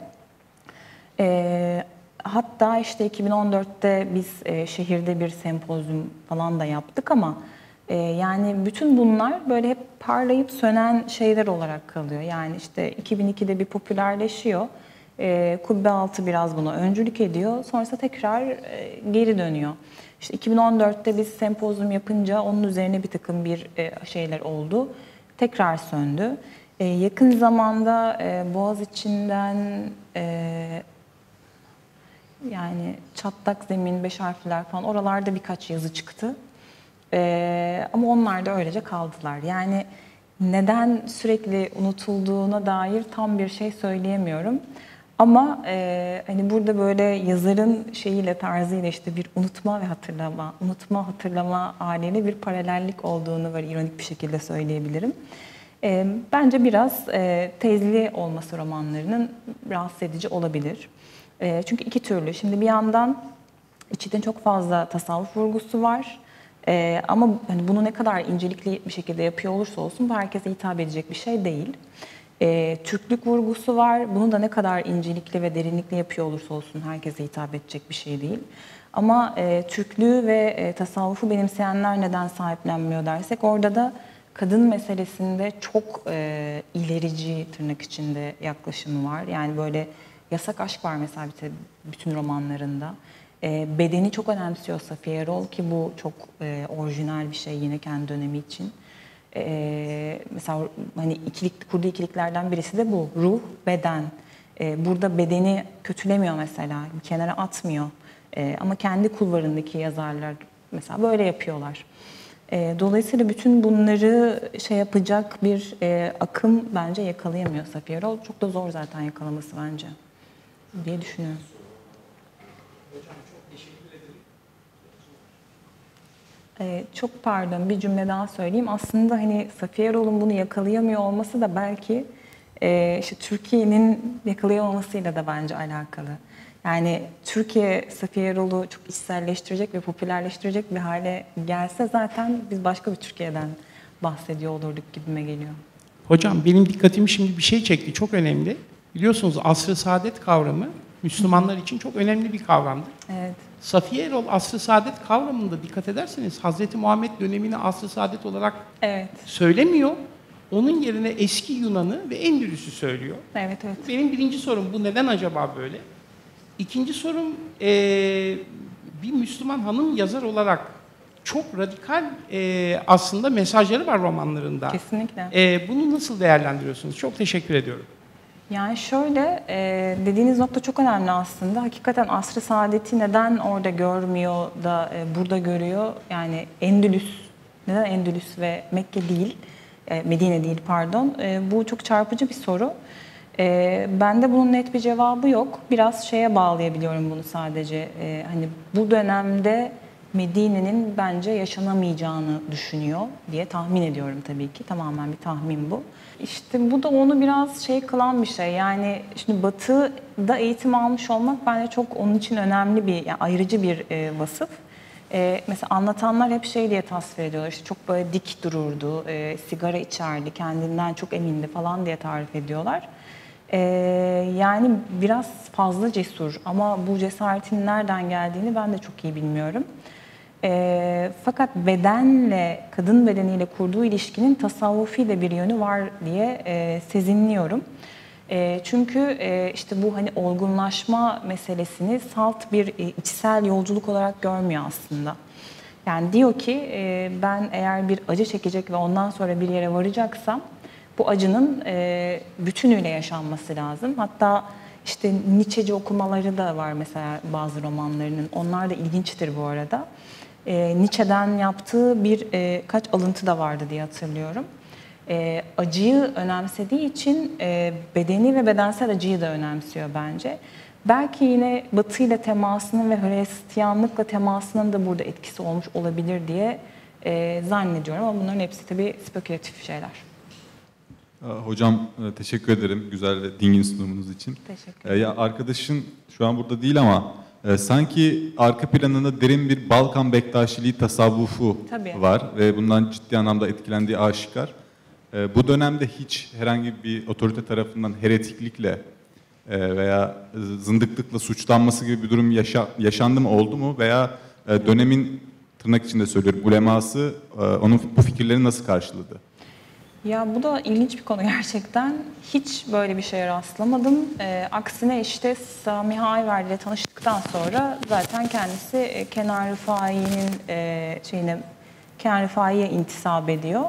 Hatta işte 2014'te biz şehirde bir sempozyum falan da yaptık ama yani bütün bunlar böyle hep parlayıp sönen şeyler olarak kalıyor. Yani işte 2002'de bir popülerleşiyor. Kubbealtı biraz buna öncülük ediyor. Sonrasında tekrar geri dönüyor. İşte 2014'te biz sempozyum yapınca onun üzerine bir takım şeyler oldu. Tekrar söndü. Yakın zamanda Boğaziçi'nden yani Çatlak Zemin, Beş Harfler falan oralarda birkaç yazı çıktı. Ama onlar da öylece kaldılar. Yani neden sürekli unutulduğuna dair tam bir şey söyleyemiyorum. Ama hani burada böyle yazarın şeyiyle, tarzıyla işte bir unutma ve hatırlama haliyle bir paralellik olduğunu böyle ironik bir şekilde söyleyebilirim. Bence biraz tezli olması romanlarının rahatsız edici olabilir. Çünkü iki türlü. Şimdi bir yandan içinde çok fazla tasavvuf vurgusu var. Ama hani bunu ne kadar incelikli bir şekilde yapıyor olursa olsun bu herkese hitap edecek bir şey değil. Türklük vurgusu var. Bunu da ne kadar incelikli ve derinlikli yapıyor olursa olsun herkese hitap edecek bir şey değil. Ama Türklüğü ve tasavvufu benimseyenler neden sahiplenmiyor dersek, orada da kadın meselesinde çok ilerici tırnak içinde yaklaşımı var. Yani böyle yasak aşk var mesela bütün romanlarında. Bedeni çok önemsiyor Safiye Erol ki bu çok orijinal bir şey yine kendi dönemi için. Mesela hani kurduğu ikiliklerden birisi de bu. Ruh, beden. Burada bedeni kötülemiyor mesela, bir kenara atmıyor. Ama kendi kulvarındaki yazarlar mesela böyle yapıyorlar. Dolayısıyla bütün bunları yapacak bir akım bence yakalayamıyor Safiye Erol. Çok da zor zaten yakalaması bence diye düşünüyorum. Çok pardon, bir cümle daha söyleyeyim. Aslında hani Safiye Erol'un bunu yakalayamıyor olması da belki işte Türkiye'nin yakalayamamasıyla da bence alakalı. Yani Türkiye Safiye Erol'u çok içselleştirecek ve popülerleştirecek bir hale gelse zaten biz başka bir Türkiye'den bahsediyor olurduk gibime geliyor. Hocam benim dikkatimi şimdi bir şey çekti, çok önemli. Biliyorsunuz asr-ı saadet kavramı Müslümanlar için çok önemli bir kavramdır. Evet. Safiye Erol asr-ı saadet kavramında dikkat ederseniz Hazreti Muhammed dönemini asr-ı saadet olarak söylemiyor. Onun yerine eski Yunan'ı ve Endülüs'ü söylüyor. Evet, evet. Benim birinci sorum bu, neden acaba böyle? İkinci sorum, bir Müslüman hanım yazar olarak çok radikal aslında mesajları var romanlarında. Kesinlikle. Bunu nasıl değerlendiriyorsunuz? Çok teşekkür ediyorum. Yani şöyle, dediğiniz nokta çok önemli aslında. Hakikaten asr-ı saadeti neden orada görmüyor da burada görüyor? Yani Endülüs, neden Endülüs ve Mekke değil, Medine değil pardon. Bu çok çarpıcı bir soru. Bende bunun net bir cevabı yok. Biraz şeye bağlayabiliyorum bunu sadece. Hani bu dönemde Medine'nin bence yaşanamayacağını düşünüyor diye tahmin ediyorum tabii ki. Tamamen bir tahmin bu. İşte bu da onu biraz şey kılan bir şey. Yani şimdi Batı'da eğitim almış olmak bence çok onun için önemli bir, yani ayrıcı bir vasıf. Mesela anlatanlar hep şey diye tasvir ediyorlar. İşte çok böyle dik dururdu, sigara içerdi, kendinden çok emindi falan diye tarif ediyorlar. Yani biraz fazla cesur ama bu cesaretin nereden geldiğini ben de çok iyi bilmiyorum. Fakat bedenle, kadın bedeniyle kurduğu ilişkinin tasavvufi de bir yönü var diye sezinliyorum. Çünkü işte bu hani olgunlaşma meselesini salt bir içsel yolculuk olarak görmüyor aslında. Yani diyor ki ben eğer bir acı çekecek ve ondan sonra bir yere varacaksam bu acının bütünüyle yaşanması lazım. Hatta işte Nietzsche'ci okumaları da var mesela bazı romanlarının. Onlar da ilginçtir bu arada. Nietzsche'den yaptığı kaç alıntı da vardı diye hatırlıyorum. Acıyı önemsediği için bedeni ve bedensel acıyı da önemsiyor bence. Belki yine Batı ile temasının ve Hristiyanlıkla temasının da burada etkisi olmuş olabilir diye zannediyorum. Ama bunların hepsi tabii spekülatif şeyler. Hocam teşekkür ederim güzel ve dingin sunumunuz için. Teşekkür ederim. Ya arkadaşın şu an burada değil ama sanki arka planında derin bir Balkan Bektaşiliği tasavvufu var ve bundan ciddi anlamda etkilendiği aşikar. Bu dönemde hiç herhangi bir otorite tarafından heretiklikle veya zındıklıkla suçlanması gibi bir durum yaşandı mı, oldu mu? Veya dönemin, tırnak içinde söylüyorum, uleması onun bu fikirleri nasıl karşıladı? Ya bu da ilginç bir konu gerçekten. Hiç böyle bir şeye rastlamadım. Aksine işte Samiha Ayver ile tanıştıktan sonra zaten kendisi Kenan Rıfai'nin Kenan Rıfai'ye intisap ediyor.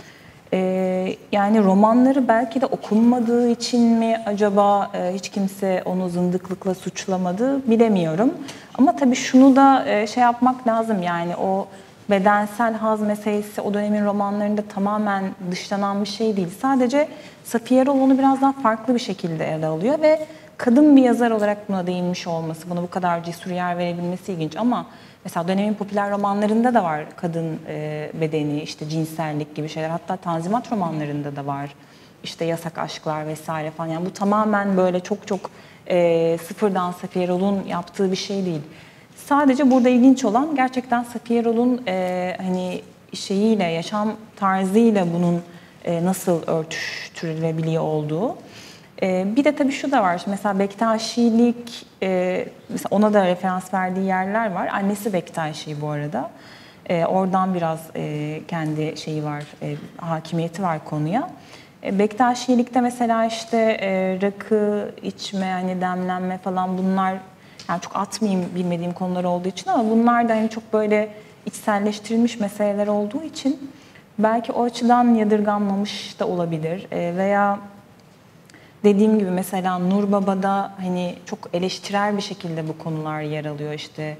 Yani romanları belki de okunmadığı için mi acaba hiç kimse onu zındıklıkla suçlamadı bilemiyorum. Ama tabii şunu da şey yapmak lazım, yani o bedensel haz meselesi o dönemin romanlarında tamamen dışlanan bir şey değil. Sadece Safiye Erol onu biraz daha farklı bir şekilde ele alıyor ve kadın bir yazar olarak buna değinmiş olması, buna bu kadar cesur yer verebilmesi ilginç. Ama mesela dönemin popüler romanlarında da var kadın bedeni, işte cinsellik gibi şeyler. Hatta Tanzimat romanlarında da var. İşte yasak aşklar vesaire falan. Yani bu tamamen böyle çok sıfırdan Safiye Erol'un yaptığı bir şey değil. Sadece burada ilginç olan gerçekten Safiye Erol'un hani şeyiyle, yaşam tarzıyla bunun nasıl örtüştürülebiliyor olduğu. Bir de tabii şu da var. Mesela Bektaşilik, mesela ona da referans verdiği yerler var. Annesi Bektaşi bu arada. Oradan biraz kendi şeyi var, hakimiyeti var konuya. Bektaşilikte mesela işte rakı içme, hani demlenme falan, bunlar yani çok atmayayım bilmediğim konular olduğu için, ama bunlar da hani çok böyle içselleştirilmiş meseleler olduğu için belki o açıdan yadırganmamış da olabilir. Veya dediğim gibi mesela Nur Baba'da hani çok eleştirel bir şekilde bu konular yer alıyor. İşte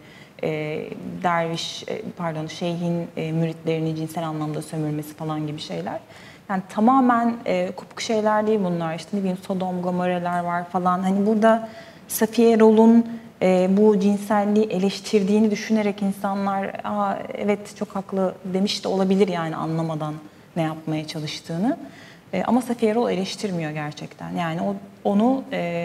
şeyhin müritlerini cinsel anlamda sömürmesi falan gibi şeyler. Yani tamamen kopuk şeyler değil bunlar. İşte ne bileyim Sodom Gomorre'ler var falan. Hani burada Safiye Erol'un bu cinselliği eleştirdiğini düşünerek insanlar evet çok haklı demiş de olabilir yani anlamadan ne yapmaya çalıştığını. Ama Safiye Erol eleştirmiyor gerçekten. Yani onu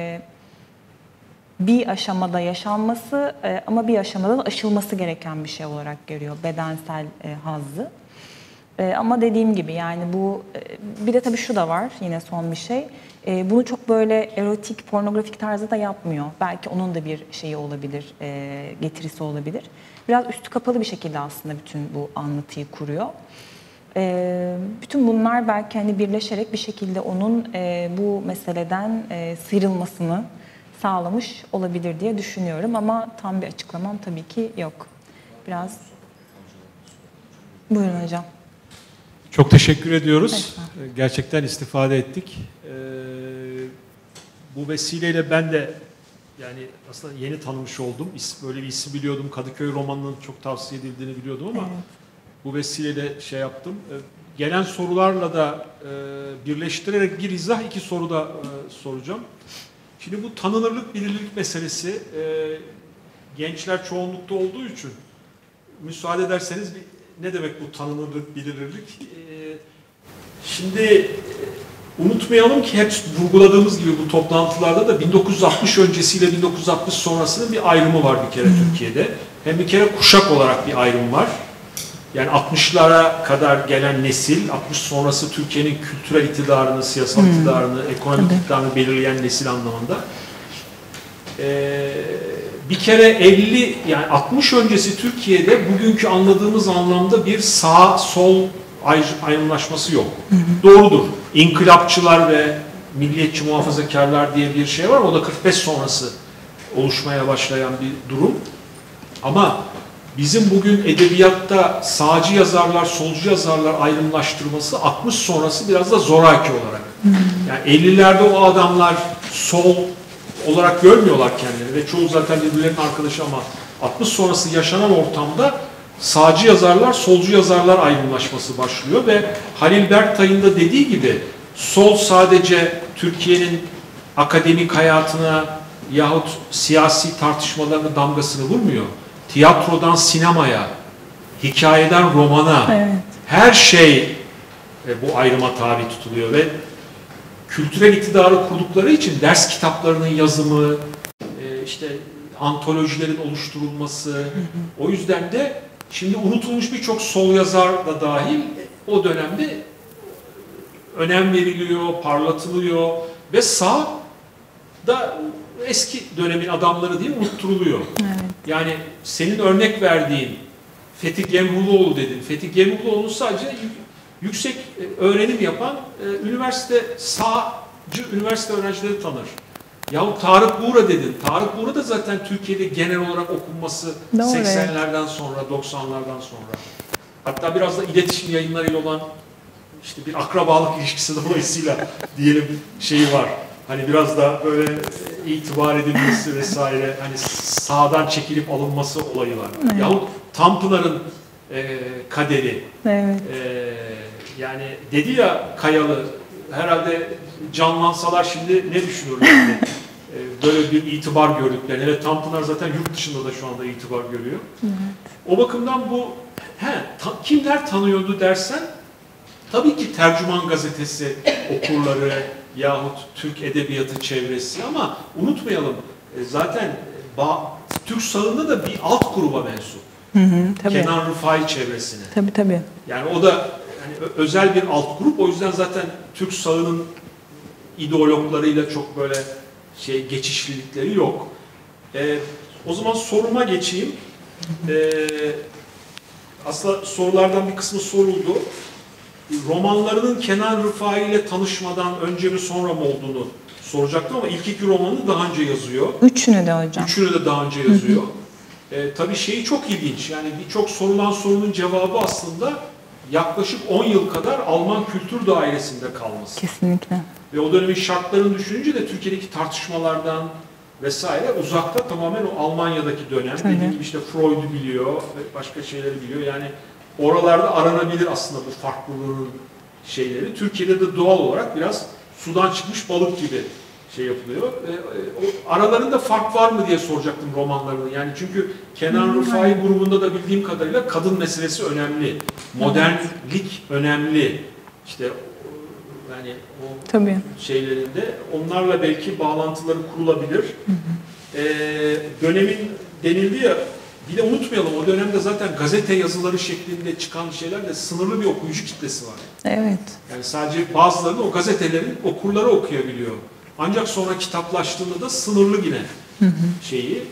bir aşamada yaşanması ama bir aşamada da aşılması gereken bir şey olarak görüyor bedensel hazzı. Ama dediğim gibi yani bu bir de tabii şu da var yine son bir şey. Bunu çok böyle erotik, pornografik tarzda da yapmıyor. Belki onun da bir şeyi olabilir, getirisi olabilir. Biraz üstü kapalı bir şekilde aslında bütün bu anlatıyı kuruyor. Bütün bunlar belki hani birleşerek bir şekilde onun bu meseleden sıyrılmasını sağlamış olabilir diye düşünüyorum ama tam bir açıklamam tabii ki yok. Biraz buyurun hocam. Çok teşekkür ediyoruz. Gerçekten istifade ettik. Bu vesileyle ben de yani aslında yeni tanımış oldum. Böyle bir isim biliyordum. Kadıköy romanının çok tavsiye edildiğini biliyordum ama bu vesileyle şey yaptım. Gelen sorularla da birleştirerek bir izah, iki soru da soracağım. Şimdi bu tanınırlık, bilinirlik meselesi gençler çoğunlukta olduğu için müsaade ederseniz ne demek bu tanınırlık, bilinirlik? Şimdi unutmayalım ki hep vurguladığımız gibi bu toplantılarda da 1960 öncesiyle 1960 sonrasının bir ayrımı var bir kere Türkiye'de. Hem bir kere kuşak olarak bir ayrım var. Yani 60'lara kadar gelen nesil, 60 sonrası Türkiye'nin kültürel iktidarını, siyasal iktidarını, ekonomik iktidarını belirleyen nesil anlamında. Bir kere 50, yani 60 öncesi Türkiye'de bugünkü anladığımız anlamda bir sağ-sol ayrımlaşması yok. Doğrudur. İnkılapçılar ve milliyetçi muhafazakarlar diye bir şey var. O da 45 sonrası oluşmaya başlayan bir durum. Ama bizim bugün edebiyatta sağcı yazarlar, solcu yazarlar ayrımlaştırması 60 sonrası biraz da zoraki olarak. Yani 50'lerde o adamlar sol olarak görmüyorlar kendilerini ve çoğu zaten birbirlerinin arkadaşı ama 60 sonrası yaşanan ortamda sağcı yazarlar, solcu yazarlar ayrımlaşması başlıyor ve Halil Berktay'ın da dediği gibi sol sadece Türkiye'nin akademik hayatına yahut siyasi tartışmalarına damgasını vurmuyor. Tiyatrodan sinemaya, hikayeden romana, her şey bu ayrıma tabi tutuluyor ve kültürel iktidarı kurdukları için ders kitaplarının yazımı, işte antolojilerin oluşturulması, o yüzden de şimdi unutulmuş birçok sol yazar da dahil o dönemde önem veriliyor, parlatılıyor ve sağ da eski dönemin adamları diye unutturuluyor. Yani senin örnek verdiğin Fethi Gemhuloğlu dedin. Fethi Gemhuloğlu sadece yüksek öğrenim yapan sağcı üniversite öğrencileri tanır. Yahut Tarık Buğra dedin. Tarık Buğra da zaten Türkiye'de genel olarak okunması 80'lerden sonra, 90'lardan sonra. Hatta biraz da iletişim yayınlarıyla olan işte bir akrabalık ilişkisi dolayısıyla diyelim şeyi var. Hani biraz da böyle itibar edilmesi vesaire, hani sağdan çekilip alınması olayı var. Yahut Tanpınar'ın kaderi. Yani dedi ya Kayalı, herhalde canlansalar şimdi ne düşünürler? Yani, böyle bir itibar gördüklerini. Evet, Tanpınar zaten yurt dışında da şu anda itibar görüyor. O bakımdan bu kimler tanıyordu dersen, tabii ki Tercüman Gazetesi okurları yahut Türk Edebiyatı çevresi ama unutmayalım zaten Türk sağında da bir alt gruba mensup. Kenan Rıfai çevresine. Tabii. Yani o da yani özel bir alt grup. O yüzden zaten Türk sağının ideologlarıyla çok böyle geçişlilikleri yok. O zaman soruma geçeyim. Aslında sorulardan bir kısmı soruldu. Romanlarının Kenan Rıfai ile tanışmadan önce mi sonra mı olduğunu soracaktım ama ilk iki romanı daha önce yazıyor. Üçünü de hocam. Üçünü de daha önce yazıyor. Tabii şeyi çok ilginç. Yani birçok sorulan sorunun cevabı aslında yaklaşık 10 yıl kadar Alman kültür dairesinde kalması. Kesinlikle. Ve o dönemin şartlarını düşününce de Türkiye'deki tartışmalardan vesaire uzakta tamamen o Almanya'daki dönem. Dediğim gibi işte Freud'u biliyor ve başka şeyleri biliyor. Yani oralarda aranabilir aslında bu farklılığın şeyleri. Türkiye'de de doğal olarak biraz sudan çıkmış balık gibi şey yapılıyor. Aralarında fark var mı diye soracaktım romanlarını. Yani çünkü Kenan Rıfai grubunda da bildiğim kadarıyla kadın meselesi önemli. Modernlik önemli. İşte yani o Tabii. şeylerinde onlarla belki bağlantıları kurulabilir. Dönemin denildi ya, bir de unutmayalım, o dönemde zaten gazete yazıları şeklinde çıkan şeylerle sınırlı bir okuyucu kitlesi var. Evet. Yani sadece bazılarını o gazetelerin okurları okuyabiliyor. Ancak sonra kitaplaştığında da sınırlı yine şeyi.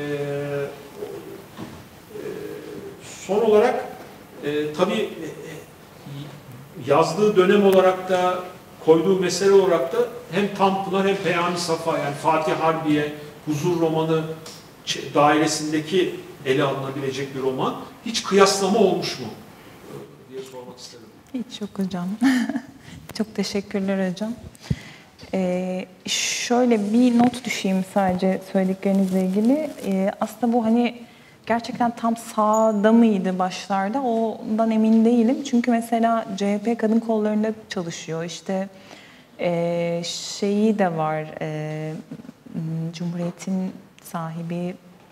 Son olarak tabii yazdığı dönem olarak da koyduğu mesele olarak da hem Tanpınar hem Peyami Safa, yani Fatih Harbiye, Huzur romanı dairesindeki ele alınabilecek bir roman. Hiç kıyaslama olmuş mu diye sormak istedim. Hiç yok hocam. Çok teşekkürler hocam. Şöyle bir not düşeyim sadece söylediklerinizle ilgili. Aslında bu hani gerçekten tam sağda mıydı başlarda, ondan emin değilim. Çünkü mesela CHP kadın kollarında çalışıyor. İşte şeyi de var, Cumhuriyet'in sahibi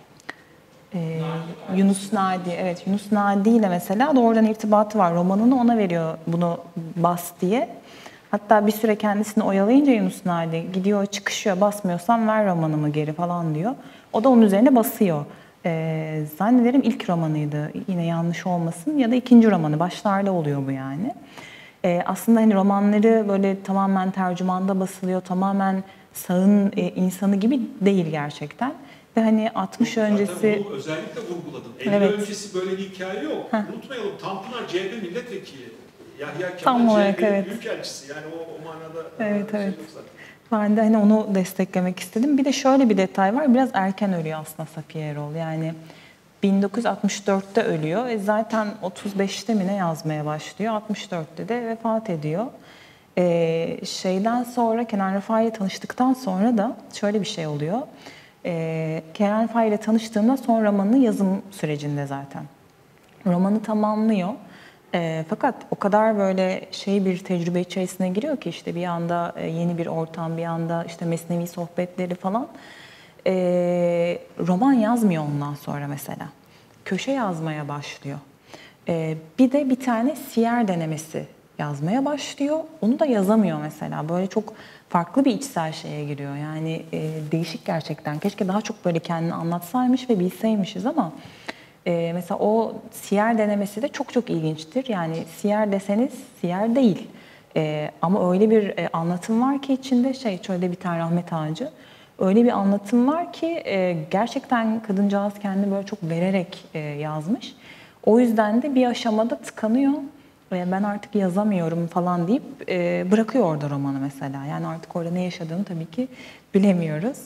Yunus Nadi. Evet, Yunus Nadi ile mesela doğrudan irtibatı var. Romanını ona veriyor, bunu bas diye. Hatta bir süre kendisini oyalayınca Yunus Nadi gidiyor, çıkışıyor, basmıyorsan ver romanımı geri falan diyor. O da onun üzerine basıyor. Zannederim ilk romanıydı, yine yanlış olmasın, ya da ikinci romanı, başlarda oluyor bu yani. Aslında hani romanları böyle tamamen tercümanda basılıyor, tamamen sağın insanı gibi değil gerçekten. Ve hani 60 zaten öncesi... bunu özellikle vurguladım. 50 Evet. öncesi böyle bir hikaye yok. Unutmayalım, Tanpınar CHP milletvekili. Yahya Tam Kemal olarak, CHP'nin evet. büyükelçisi. Yani o manada Evet, şey evet. yok zaten. Ben de hani onu desteklemek istedim. Bir de şöyle bir detay var. Biraz erken ölüyor aslında Safiye Erol. Yani 1964'te ölüyor. Zaten 35'te mi ne yazmaya başlıyor. 64'te de vefat ediyor. Şeyden sonra, Kenan Rıfai ile tanıştıktan sonra da şöyle bir şey oluyor. Kenan Rıfai ile tanıştığında son romanını yazım sürecinde zaten. Romanı tamamlıyor. Fakat o kadar böyle bir tecrübe içerisine giriyor ki, işte bir anda yeni bir ortam, bir anda işte mesnevi sohbetleri falan. Roman yazmıyor ondan sonra mesela. Köşe yazmaya başlıyor. Bir de bir tane siyer denemesi yazmaya başlıyor. Onu da yazamıyor mesela. Böyle çok farklı bir içsel şeye giriyor. Yani değişik gerçekten. Keşke daha çok böyle kendini anlatsaymış ve bilseymişiz ama... Mesela o siyer denemesi de çok çok ilginçtir. Yani siyer deseniz siyer değil. Ama öyle bir anlatım var ki içinde, şöyle bir tane Rahmet Ağacı. Öyle bir anlatım var ki gerçekten kadıncağız kendini böyle çok vererek yazmış. O yüzden de bir aşamada tıkanıyor. Ben artık yazamıyorum falan deyip bırakıyor orada romanı mesela. Yani artık orada ne yaşadığını tabii ki bilemiyoruz.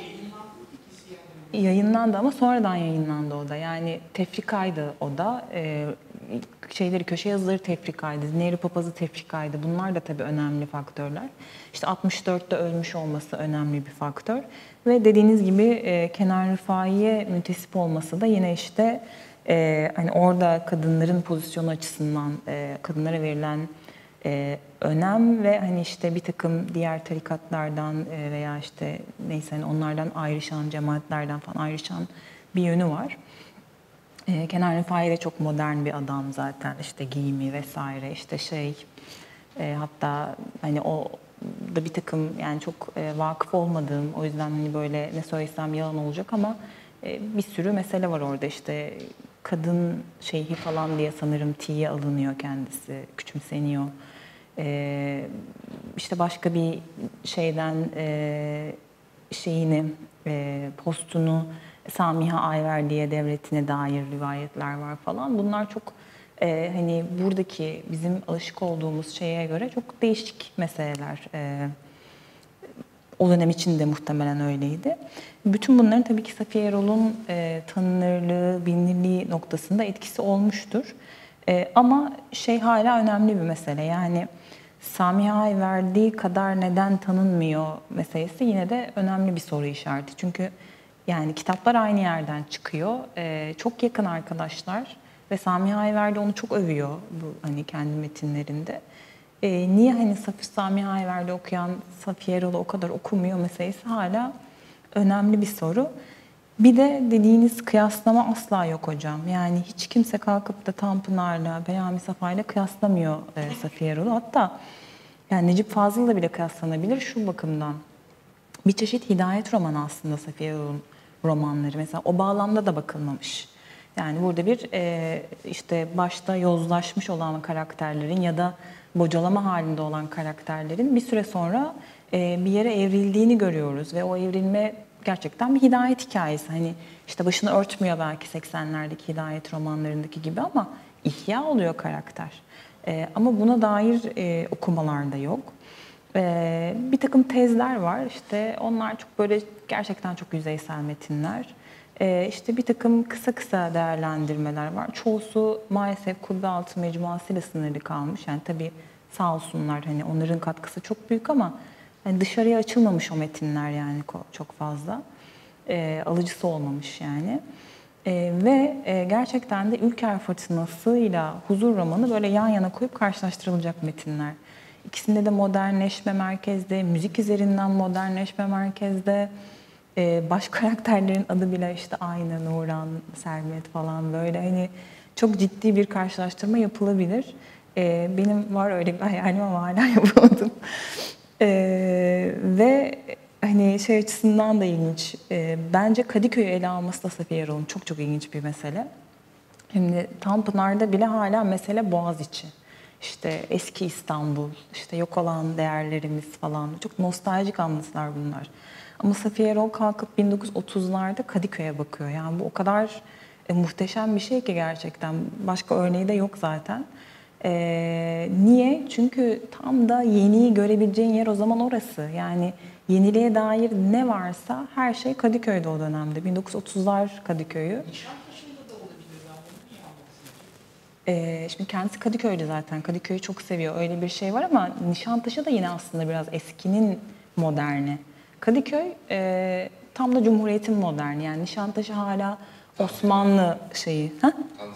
Yayınlandı ama sonradan yayınlandı o da. Yani tefrikaydı o da. Köşe yazıları tefrikaydı. Nehri Papazı tefrikaydı. Bunlar da tabii önemli faktörler. İşte 64'te ölmüş olması önemli bir faktör. Ve dediğiniz gibi Kenan Rıfai'ye müntesip olması da yine işte hani orada kadınların pozisyonu açısından kadınlara verilen önem ve hani işte bir takım diğer tarikatlardan veya işte neyse hani onlardan ayrışan, cemaatlerden falan ayrışan bir yönü var. Kenan Rıfai de çok modern bir adam zaten, işte giyimi vesaire, işte hatta hani o da bir takım, yani çok vakıf olmadığım, o yüzden hani böyle ne söylesem yalan olacak ama bir sürü mesele var orada. İşte kadın şeyhi falan diye sanırım tiye alınıyor kendisi, küçümseniyor. İşte başka bir şeyden postunu Samiha Ayverdi'ye devretine dair rivayetler var falan. Bunlar çok hani buradaki bizim alışık olduğumuz şeye göre çok değişik meseleler. O dönem için de muhtemelen öyleydi. Bütün bunların tabii ki Safiye Erol'un tanınırlığı, bilinirliği noktasında etkisi olmuştur. Ama hala önemli bir mesele. Yani Samiha verdiği kadar neden tanınmıyor meselesi yine de önemli bir soru işareti. Çünkü yani kitaplar aynı yerden çıkıyor. Çok yakın arkadaşlar ve Samiha Ayverdi onu çok övüyor bu hani kendi metinlerinde. Niye hani Sami Ayver'de okuyan Safiye Erol'u o kadar okumuyor meselesi hala önemli bir soru. Bir de dediğiniz kıyaslama asla yok hocam. Yani hiç kimse kalkıp da Tanpınar'la, Peyami Safa'yla kıyaslamıyor Safiye Erol'u. Hatta yani Necip Fazıl'la bile kıyaslanabilir şu bakımdan. Bir çeşit hidayet romanı aslında Safiye Erol'un romanları. Mesela o bağlamda da bakılmamış. Yani burada bir işte başta yozlaşmış olan karakterlerin ya da bocalama halinde olan karakterlerin bir süre sonra bir yere evrildiğini görüyoruz. Ve o evrilme gerçekten bir hidayet hikayesi. Hani işte başını örtmüyor belki 80'lerdeki hidayet romanlarındaki gibi ama ihya oluyor karakter. Ama buna dair okumalar da yok. Bir takım tezler var. İşte onlar çok böyle gerçekten çok yüzeysel metinler. İşte bir takım kısa kısa değerlendirmeler var. Çoğusu maalesef Kubbe-Altı mecmuasıyla sınırlı kalmış. Yani tabii sağ olsunlar hani onların katkısı çok büyük ama yani dışarıya açılmamış o metinler yani çok fazla. Alıcısı olmamış yani. Ve gerçekten de Ülker Fırtınası'yla Huzur romanı böyle yan yana koyup karşılaştırılacak metinler. İkisinde de modernleşme merkezde, müzik üzerinden modernleşme merkezde. Baş karakterlerin adı bile işte aynı, Nuran, Sermet falan böyle hani çok ciddi bir karşılaştırma yapılabilir. Benim var öyle bir hayalim ama hala yapamadım. Ve hani şey açısından da ilginç. Bence Kadıköy'ü ele alması da Safiye Erol'un çok çok ilginç bir mesele. Şimdi Tanpınar'da bile hala mesele Boğaziçi. İşte eski İstanbul, işte yok olan değerlerimiz falan. Çok nostaljik anlatılar bunlar. Ama Safiye Erol kalkıp 1930'larda Kadıköy'e bakıyor. Yani bu o kadar muhteşem bir şey ki gerçekten. Başka örneği de yok zaten. Niye? Çünkü tam da yeniyi görebileceğin yer o zaman orası. Yani yeniliğe dair ne varsa her şey Kadıköy'de o dönemde. 1930'lar Kadıköy'ü. Şimdi kendisi Kadıköy'de zaten. Kadıköy'ü çok seviyor. Öyle bir şey var ama Nişantaşı da yine aslında biraz eskinin moderni. Kadıköy tam da Cumhuriyet'in moderni. Yani Nişantaşı hala Osmanlı şeyi. Ha?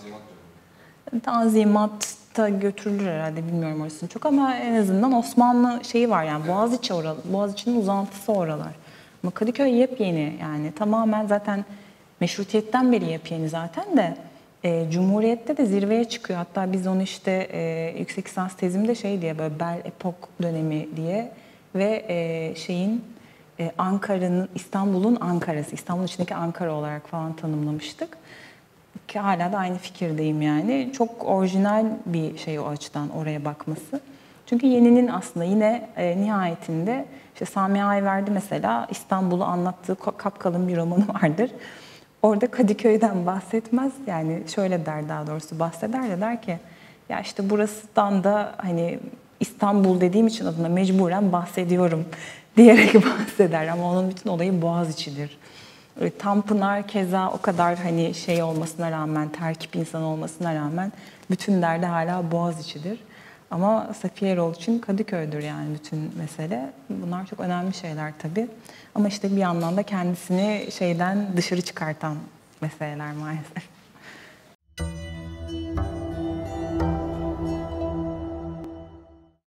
Tanzimat'ta götürülür herhalde bilmiyorum orasını çok ama en azından Osmanlı şeyi var yani Boğaziçi Boğaziçi'nin uzantısı oralar. Ama Kadıköy yepyeni yani tamamen zaten meşrutiyetten beri yepyeni zaten de Cumhuriyet'te de zirveye çıkıyor. Hatta biz onu işte yüksek lisans tezimde şey diye böyle Belle Epoque dönemi diye ve Ankara'nın, İstanbul'un Ankara'sı, İstanbul'un içindeki Ankara olarak falan tanımlamıştık. Ki hala da aynı fikirdeyim yani. Çok orijinal bir şey o açıdan oraya bakması. Çünkü yeninin aslında yine nihayetinde işte Sami Ayver'de mesela İstanbul'u anlattığı kapkalın bir romanı vardır. Orada Kadıköy'den bahsetmez. Yani şöyle der daha doğrusu bahseder de der ki ya işte burasından da hani İstanbul dediğim için adına mecburen bahsediyorum diyerek bahseder ama onun bütün olayı Boğaziçi'dir. Tanpınar keza o kadar hani şey olmasına rağmen, terkip insanı olmasına rağmen bütün derdi hala Boğaziçi'dir. Ama Safiye Erol için Kadıköy'dür yani bütün mesele. Bunlar çok önemli şeyler tabii. Ama işte bir yandan da kendisini şeyden dışarı çıkartan meseleler maalesef.